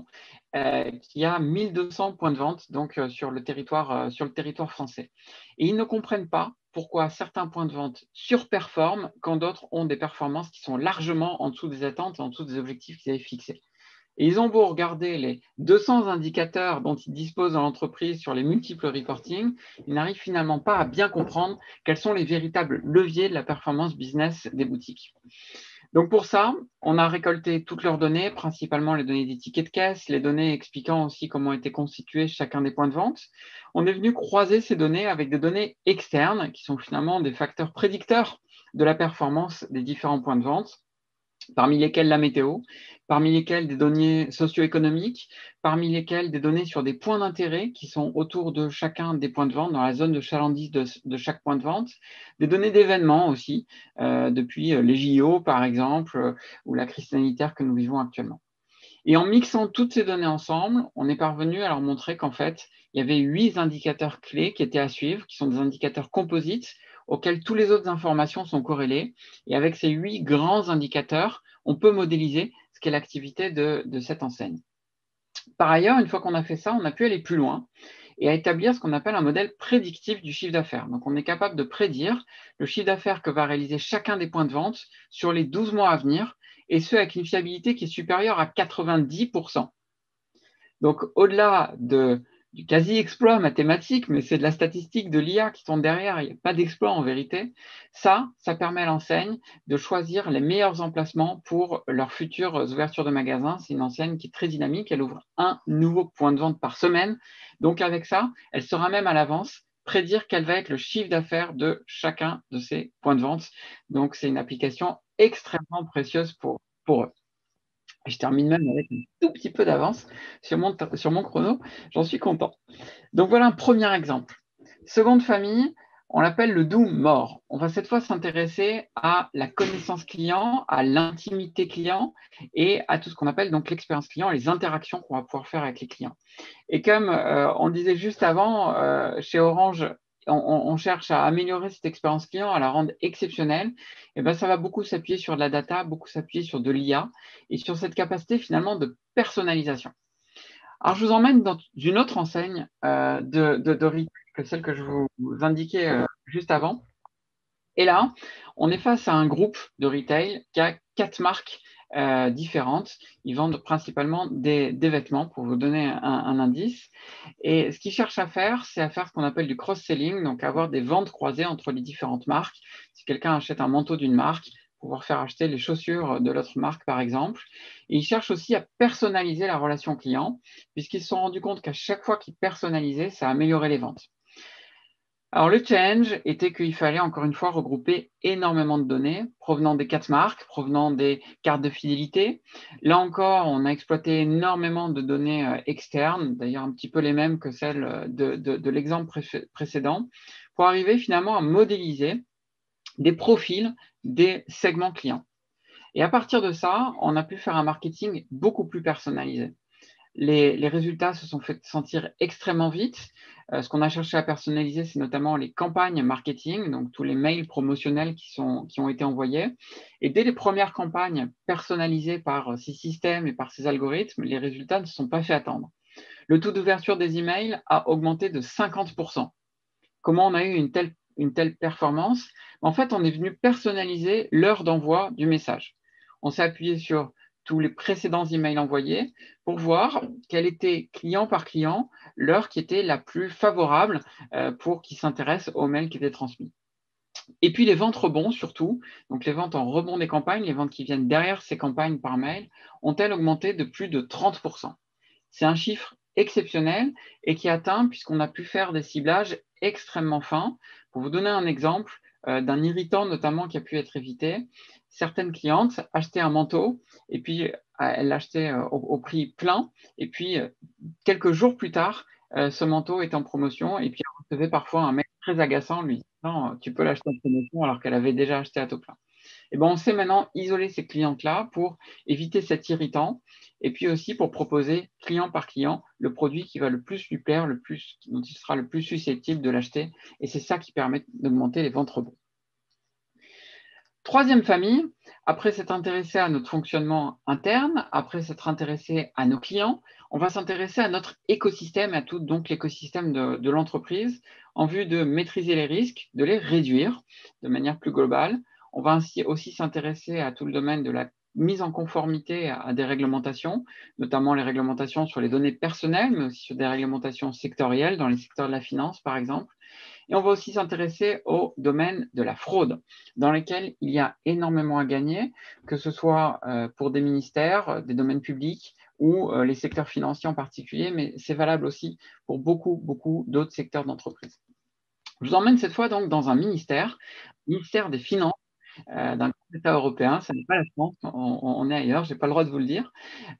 qui a 1200 points de vente donc, sur le territoire français. Et ils ne comprennent pas pourquoi certains points de vente surperforment quand d'autres ont des performances qui sont largement en dessous des attentes et en dessous des objectifs qu'ils avaient fixés. Et ils ont beau regarder les 200 indicateurs dont ils disposent dans l'entreprise sur les multiples reporting, ils n'arrivent finalement pas à bien comprendre quels sont les véritables leviers de la performance business des boutiques. Donc pour ça, on a récolté toutes leurs données, principalement les données des tickets de caisse, les données expliquant aussi comment était constitué chacun des points de vente. On est venu croiser ces données avec des données externes qui sont finalement des facteurs prédicteurs de la performance des différents points de vente, parmi lesquels la météo, parmi lesquels des données socio-économiques, parmi lesquels des données sur des points d'intérêt qui sont autour de chacun des points de vente, dans la zone de chalandise de chaque point de vente, des données d'événements aussi, depuis les JO par exemple, ou la crise sanitaire que nous vivons actuellement. Et en mixant toutes ces données ensemble, on est parvenu à leur montrer qu'en fait, il y avait 8 indicateurs clés qui étaient à suivre, qui sont des indicateurs composites, auxquels toutes les autres informations sont corrélées. Et avec ces 8 grands indicateurs, on peut modéliser ce qu'est l'activité de cette enseigne. Par ailleurs, une fois qu'on a fait ça, on a pu aller plus loin et à établir ce qu'on appelle un modèle prédictif du chiffre d'affaires. Donc, on est capable de prédire le chiffre d'affaires que va réaliser chacun des points de vente sur les 12 mois à venir, et ce, avec une fiabilité qui est supérieure à 90%. Donc, au-delà du quasi-exploit mathématique, mais c'est de la statistique de l'IA qui tombe derrière, il n'y a pas d'exploit en vérité, ça permet à l'enseigne de choisir les meilleurs emplacements pour leurs futures ouvertures de magasins. C'est une enseigne qui est très dynamique, elle ouvre un nouveau point de vente par semaine. Donc, avec ça, elle saura même à l'avance prédire quel va être le chiffre d'affaires de chacun de ces points de vente. Donc, c'est une application extrêmement précieuse pour eux. Et je termine même avec un tout petit peu d'avance sur mon chrono. J'en suis content. Donc, voilà un premier exemple. Seconde famille, on l'appelle le do more. On va cette fois s'intéresser à la connaissance client, à l'intimité client et à tout ce qu'on appelle donc l'expérience client, les interactions qu'on va pouvoir faire avec les clients. Et comme on disait juste avant, chez Orange, on cherche à améliorer cette expérience client, à la rendre exceptionnelle, et bien ça va beaucoup s'appuyer sur de la data, beaucoup s'appuyer sur de l'IA et sur cette capacité finalement de personnalisation. Alors, je vous emmène dans une autre enseigne de retail que celle que je vous indiquais juste avant. Et là, on est face à un groupe de retail qui a 4 marques différentes. Ils vendent principalement des vêtements, pour vous donner un indice. Et ce qu'ils cherchent à faire, c'est à faire ce qu'on appelle du cross-selling, donc avoir des ventes croisées entre les différentes marques. Si quelqu'un achète un manteau d'une marque, pouvoir faire acheter les chaussures de l'autre marque, par exemple. Et ils cherchent aussi à personnaliser la relation client, puisqu'ils se sont rendus compte qu'à chaque fois qu'ils personnalisaient, ça améliorait les ventes. Alors, le challenge était qu'il fallait encore une fois regrouper énormément de données provenant des 4 marques, provenant des cartes de fidélité. Là encore, on a exploité énormément de données externes, d'ailleurs un petit peu les mêmes que celles de l'exemple précédent, pour arriver finalement à modéliser des profils des segments clients. Et à partir de ça, on a pu faire un marketing beaucoup plus personnalisé. Les résultats se sont fait sentir extrêmement vite. Ce qu'on a cherché à personnaliser, c'est notamment les campagnes marketing, donc tous les mails promotionnels qui ont été envoyés. Et dès les premières campagnes personnalisées par ces systèmes et par ces algorithmes, les résultats ne se sont pas fait attendre. Le taux d'ouverture des emails a augmenté de 50%. Comment on a eu une telle performance? En fait, on est venu personnaliser l'heure d'envoi du message. On s'est appuyé sur tous les précédents emails envoyés pour voir quelle était, client par client, l'heure qui était la plus favorable pour qu'ils s'intéressent aux mails qui étaient transmis. Et puis les ventes rebonds surtout, donc les ventes en rebond des campagnes, les ventes qui viennent derrière ces campagnes par mail, ont-elles augmenté de plus de 30%. C'est un chiffre exceptionnel et qui atteint, puisqu'on a pu faire des ciblages extrêmement fins. Pour vous donner un exemple d'un irritant notamment qui a pu être évité, certaines clientes achetaient un manteau et puis elles l'achetaient au prix plein et puis quelques jours plus tard, ce manteau était en promotion et puis elle recevait parfois un mail très agaçant lui disant « tu peux l'acheter en promotion » alors qu'elle avait déjà acheté à taux plein. Et ben, on sait maintenant isoler ces clientes-là pour éviter cet irritant et puis aussi pour proposer client par client le produit qui va le plus lui plaire, dont il sera le plus susceptible de l'acheter. Et c'est ça qui permet d'augmenter les ventes rebonds. Troisième famille, après s'être intéressé à notre fonctionnement interne, après s'être intéressé à nos clients, on va s'intéresser à notre écosystème, à tout donc l'écosystème de l'entreprise, en vue de maîtriser les risques, de les réduire de manière plus globale. On va ainsi aussi s'intéresser à tout le domaine de la mise en conformité à des réglementations, notamment les réglementations sur les données personnelles, mais aussi sur des réglementations sectorielles, dans les secteurs de la finance, par exemple. Et on va aussi s'intéresser au domaine de la fraude, dans lequel il y a énormément à gagner, que ce soit pour des ministères, des domaines publics ou les secteurs financiers en particulier, mais c'est valable aussi pour beaucoup d'autres secteurs d'entreprise. Je vous emmène cette fois donc dans un ministère des Finances, d'un État européen, ça n'est pas la France, on est ailleurs, je n'ai pas le droit de vous le dire,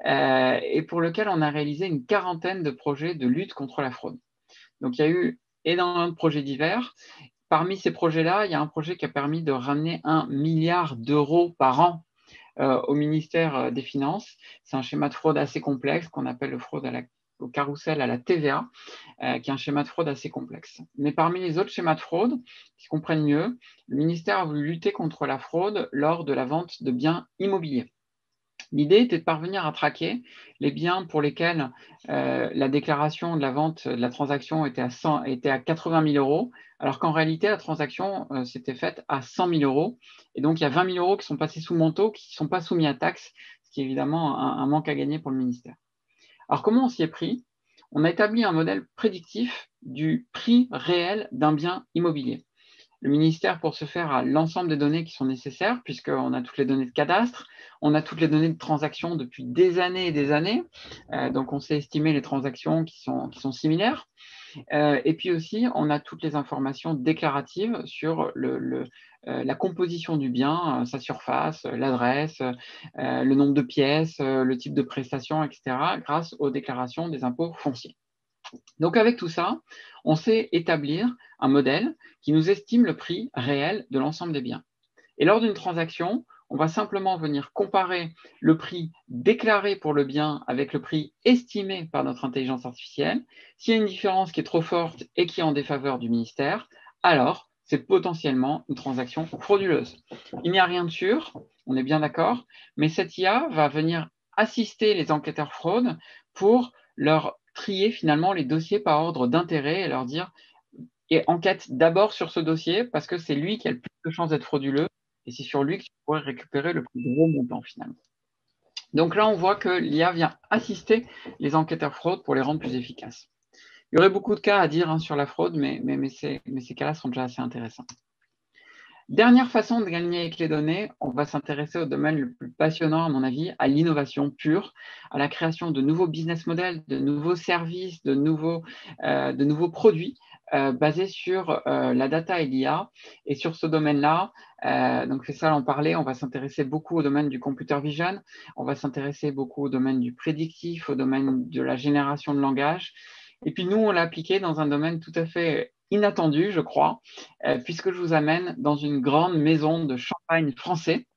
et pour lequel on a réalisé une quarantaine de projets de lutte contre la fraude. Donc il y a eu énormément de projets divers. Parmi ces projets-là, il y a un projet qui a permis de ramener 1 milliard d'euros par an au ministère des Finances. C'est un schéma de fraude assez complexe qu'on appelle le fraude au carrousel à la TVA, qui est un schéma de fraude assez complexe. Mais parmi les autres schémas de fraude, qui comprennent mieux, le ministère a voulu lutter contre la fraude lors de la vente de biens immobiliers. L'idée était de parvenir à traquer les biens pour lesquels la déclaration de la vente, de la transaction était à 80 000 euros, alors qu'en réalité, la transaction s'était faite à 100 000 euros. Et donc, il y a 20 000 euros qui sont passés sous manteau, qui ne sont pas soumis à taxe, ce qui est évidemment un manque à gagner pour le ministère. Alors, comment on s'y est pris? On a établi un modèle prédictif du prix réel d'un bien immobilier. Le ministère, pour ce faire, a l'ensemble des données qui sont nécessaires, puisqu'on a toutes les données de cadastre, on a toutes les données de transactions depuis des années et des années, donc on sait estimer les transactions qui sont similaires, et puis aussi, on a toutes les informations déclaratives sur la composition du bien, sa surface, l'adresse, le nombre de pièces, le type de prestation, etc., grâce aux déclarations des impôts fonciers. Donc avec tout ça, on sait établir un modèle qui nous estime le prix réel de l'ensemble des biens. Et lors d'une transaction, on va simplement venir comparer le prix déclaré pour le bien avec le prix estimé par notre intelligence artificielle. S'il y a une différence qui est trop forte et qui est en défaveur du ministère, alors c'est potentiellement une transaction frauduleuse. Il n'y a rien de sûr, on est bien d'accord, mais cette IA va venir assister les enquêteurs fraude pour leur trier finalement les dossiers par ordre d'intérêt et leur dire et enquête d'abord sur ce dossier parce que c'est lui qui a le plus de chances d'être frauduleux et c'est sur lui que tu pourrais récupérer le plus gros montant finalement. Donc là, on voit que l'IA vient assister les enquêteurs fraude pour les rendre plus efficaces. Il y aurait beaucoup de cas à dire sur la fraude, mais ces cas-là sont déjà assez intéressants. Dernière façon de gagner avec les données, on va s'intéresser au domaine le plus passionnant, à mon avis, à l'innovation pure, à la création de nouveaux business models, de nouveaux services, de nouveaux produits basés sur la data et l'IA. Et sur ce domaine-là, donc c'est ça, on parlait, on va s'intéresser beaucoup au domaine du computer vision, on va s'intéresser beaucoup au domaine du prédictif, au domaine de la génération de langage. Et puis nous, on l'a appliqué dans un domaine tout à fait inattendu, je crois, puisque je vous amène dans une grande maison de champagne français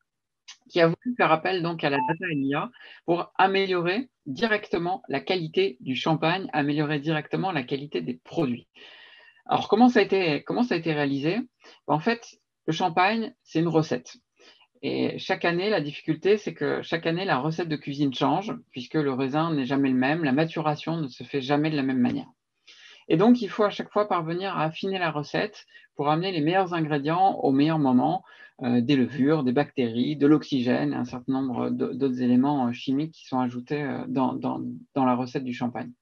qui a voulu faire appel donc à la data et l'IA pour améliorer directement la qualité du champagne, améliorer directement la qualité des produits. Alors, comment ça a été réalisé? En fait, le champagne, c'est une recette. Et chaque année, la difficulté, c'est que chaque année, la recette de cuisine change, puisque le raisin n'est jamais le même, la maturation ne se fait jamais de la même manière. Et donc, il faut à chaque fois parvenir à affiner la recette pour amener les meilleurs ingrédients au meilleur moment, des levures, des bactéries, de l'oxygène, un certain nombre d'autres éléments chimiques qui sont ajoutés dans la recette du champagne.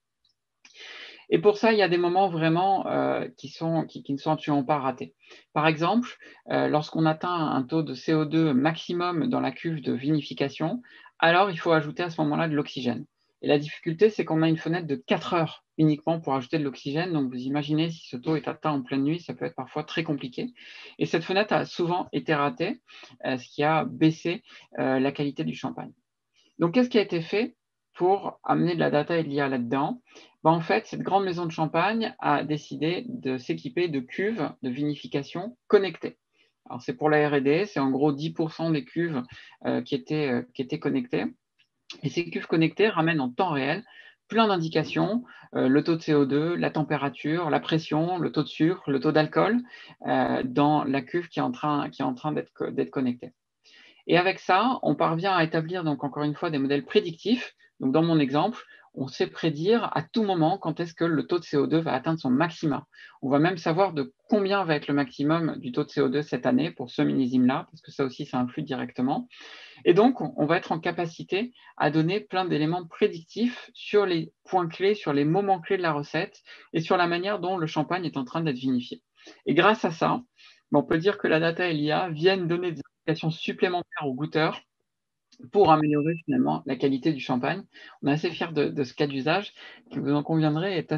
Et pour ça, il y a des moments vraiment qui ne sont absolument pas ratés. Par exemple, lorsqu'on atteint un taux de CO2 maximum dans la cuve de vinification, alors il faut ajouter à ce moment-là de l'oxygène. Et la difficulté, c'est qu'on a une fenêtre de 4 heures uniquement pour ajouter de l'oxygène. Donc, vous imaginez, si ce taux est atteint en pleine nuit, ça peut être parfois très compliqué. Et cette fenêtre a souvent été ratée, ce qui a baissé la qualité du champagne. Donc, qu'est-ce qui a été fait pour amener de la data et de l'IA là-dedans? En fait, cette grande maison de champagne a décidé de s'équiper de cuves de vinification connectées. Alors, c'est pour la R&D, c'est en gros 10% des cuves qui étaient connectées. Et ces cuves connectées ramènent en temps réel plein d'indications, le taux de CO2, la température, la pression, le taux de sucre, le taux d'alcool dans la cuve qui est en train d'être connectée. Et avec ça, on parvient à établir donc encore une fois des modèles prédictifs. Donc dans mon exemple, on sait prédire à tout moment quand est-ce que le taux de CO2 va atteindre son maximum. On va même savoir de combien va être le maximum du taux de CO2 cette année pour ce millésime-là, parce que ça aussi, ça influe directement. Et donc, on va être en capacité à donner plein d'éléments prédictifs sur les points clés, sur les moments clés de la recette et sur la manière dont le champagne est en train d'être vinifié. Et grâce à ça, on peut dire que la data et l'IA viennent donner des indications supplémentaires aux goûteurs pour améliorer finalement la qualité du champagne. On est assez fiers de ce cas d'usage qui, vous en conviendrez, est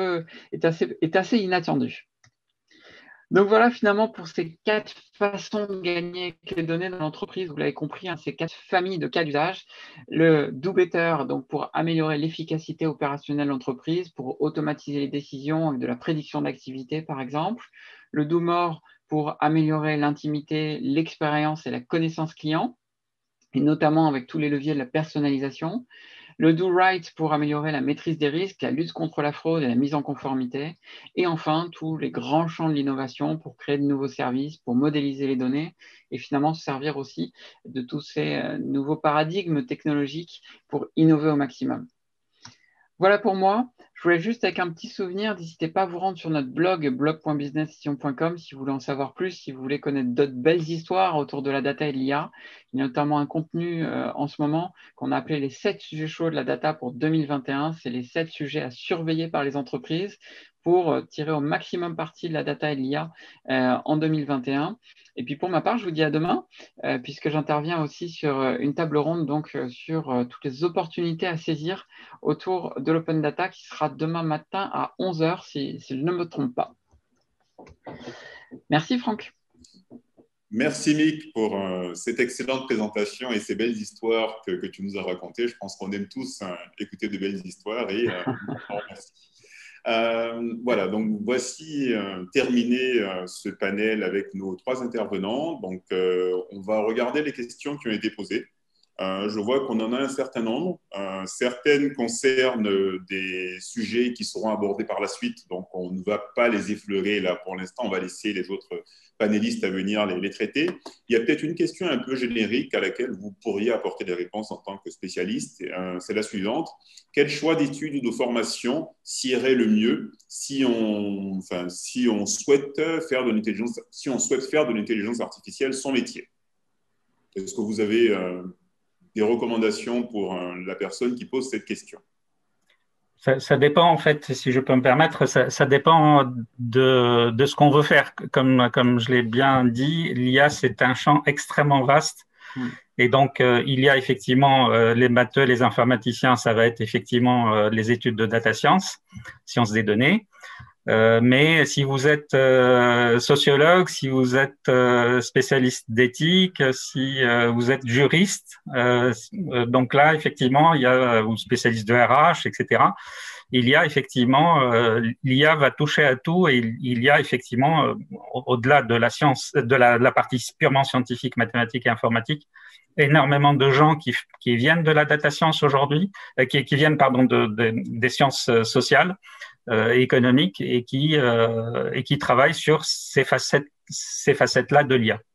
assez inattendu. Donc voilà finalement pour ces 4 façons de gagner avec les données dans l'entreprise, vous l'avez compris, hein, ces 4 familles de cas d'usage. Le Do Better, donc pour améliorer l'efficacité opérationnelle de l'entreprise, pour automatiser les décisions avec de la prédiction d'activité par exemple. Le Do More pour améliorer l'intimité, l'expérience et la connaissance client, et notamment avec tous les leviers de la personnalisation. Le Do Right pour améliorer la maîtrise des risques, la lutte contre la fraude et la mise en conformité. Et enfin, tous les grands champs de l'innovation pour créer de nouveaux services, pour modéliser les données et finalement se servir aussi de tous ces nouveaux paradigmes technologiques pour innover au maximum. Voilà pour moi. Je voulais juste avec un petit souvenir, n'hésitez pas à vous rendre sur notre blog, blog.businessvision.com si vous voulez en savoir plus, si vous voulez connaître d'autres belles histoires autour de la data et de l'IA. Il y a notamment un contenu en ce moment qu'on a appelé les 7 sujets chauds de la data pour 2021. C'est les 7 sujets à surveiller par les entreprises pour tirer au maximum parti de la data et de l'IA en 2021. Et puis pour ma part, je vous dis à demain, puisque j'interviens aussi sur une table ronde donc, sur toutes les opportunités à saisir autour de l'open data qui sera demain matin à 11 h si je ne me trompe pas. Merci Franck. Merci Mick pour cette excellente présentation et ces belles histoires que tu nous as racontées. Je pense qu'on aime tous écouter de belles histoires et merci. Voilà, donc voici terminé ce panel avec nos 3 intervenants. Donc, on va regarder les questions qui ont été posées. Je vois qu'on en a un certain nombre. Certaines concernent des sujets qui seront abordés par la suite, donc on ne va pas les effleurer là pour l'instant. On va laisser les autres panélistes à venir les traiter. Il y a peut-être une question un peu générique à laquelle vous pourriez apporter des réponses en tant que spécialiste. C'est la suivante. Quel choix d'études ou de formation s'irait le mieux si on souhaite faire de l'intelligence artificielle son métier? Est-ce que vous avez des recommandations pour la personne qui pose cette question? Ça dépend, en fait, si je peux me permettre, ça dépend de ce qu'on veut faire. Comme je l'ai bien dit, l'IA, c'est un champ extrêmement vaste. Et donc, il y a effectivement les matheux, les informaticiens, ça va être effectivement les études de data science, sciences des données. Mais si vous êtes sociologue, si vous êtes spécialiste d'éthique, si vous êtes juriste, donc là, effectivement, il y a ou spécialiste de RH, etc. Il y a effectivement, l'IA va toucher à tout et il y a effectivement, au-delà de la science, de la partie purement scientifique, mathématique et informatique, énormément de gens qui viennent de la data science aujourd'hui, qui viennent des sciences sociales et économiques et qui travaillent sur ces facettes-là de l'IA.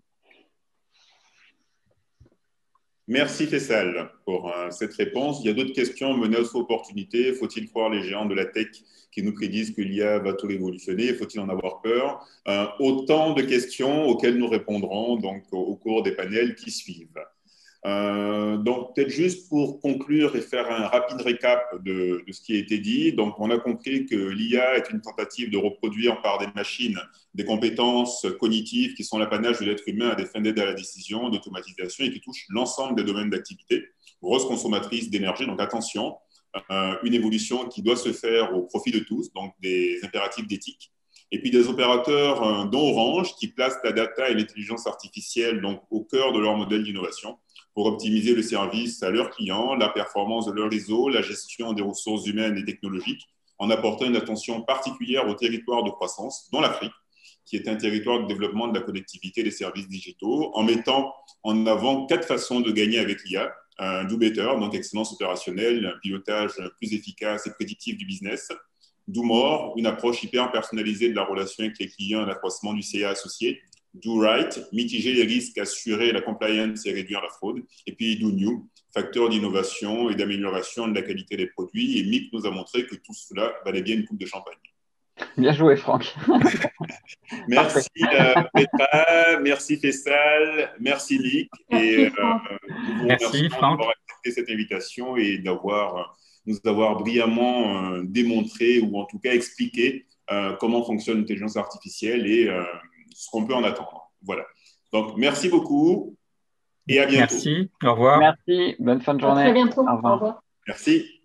Merci Faisal pour cette réponse. Il y a d'autres questions, menaces ou opportunités. Faut-il croire les géants de la tech qui nous prédisent que l'IA va tout révolutionner? Faut-il en avoir peur? Autant de questions auxquelles nous répondrons donc, au cours des panels qui suivent. Donc, peut-être juste pour conclure et faire un rapide récap de ce qui a été dit. Donc, on a compris que l'IA est une tentative de reproduire par des machines des compétences cognitives qui sont l'apanage de l'être humain à des fins d'aide à la décision, d'automatisation et qui touchent l'ensemble des domaines d'activité. Grosse consommatrice d'énergie, donc attention, une évolution qui doit se faire au profit de tous, donc des impératifs d'éthique. Et puis des opérateurs dont Orange qui placent la data et l'intelligence artificielle donc, au cœur de leur modèle d'innovation pour optimiser le service à leurs clients, la performance de leur réseau, la gestion des ressources humaines et technologiques, en apportant une attention particulière aux territoires de croissance, dont l'Afrique, qui est un territoire de développement de la connectivité et des services digitaux, en mettant en avant 4 façons de gagner avec l'IA. Un do better, donc excellence opérationnelle, un pilotage plus efficace et prédictif du business. Do more, une approche hyper personnalisée de la relation avec les clients et l'accroissement du CA associé. Do right, mitiger les risques, assurer la compliance et réduire la fraude. Et puis do new, facteur d'innovation et d'amélioration de la qualité des produits. Et Mick nous a montré que tout cela valait bien une coupe de champagne. Bien joué, Franck. Merci Petra, merci Faisal, merci Mick. Merci, Franck. Nous vous Merci, Franck. d'avoir accepté cette invitation et nous avoir brillamment démontré ou en tout cas expliqué comment fonctionne l'intelligence artificielle et ce qu'on peut en attendre. Voilà. Donc, merci beaucoup et à bientôt. Merci, au revoir. Merci, bonne fin de journée. À très bientôt. Au revoir. Au revoir. Merci.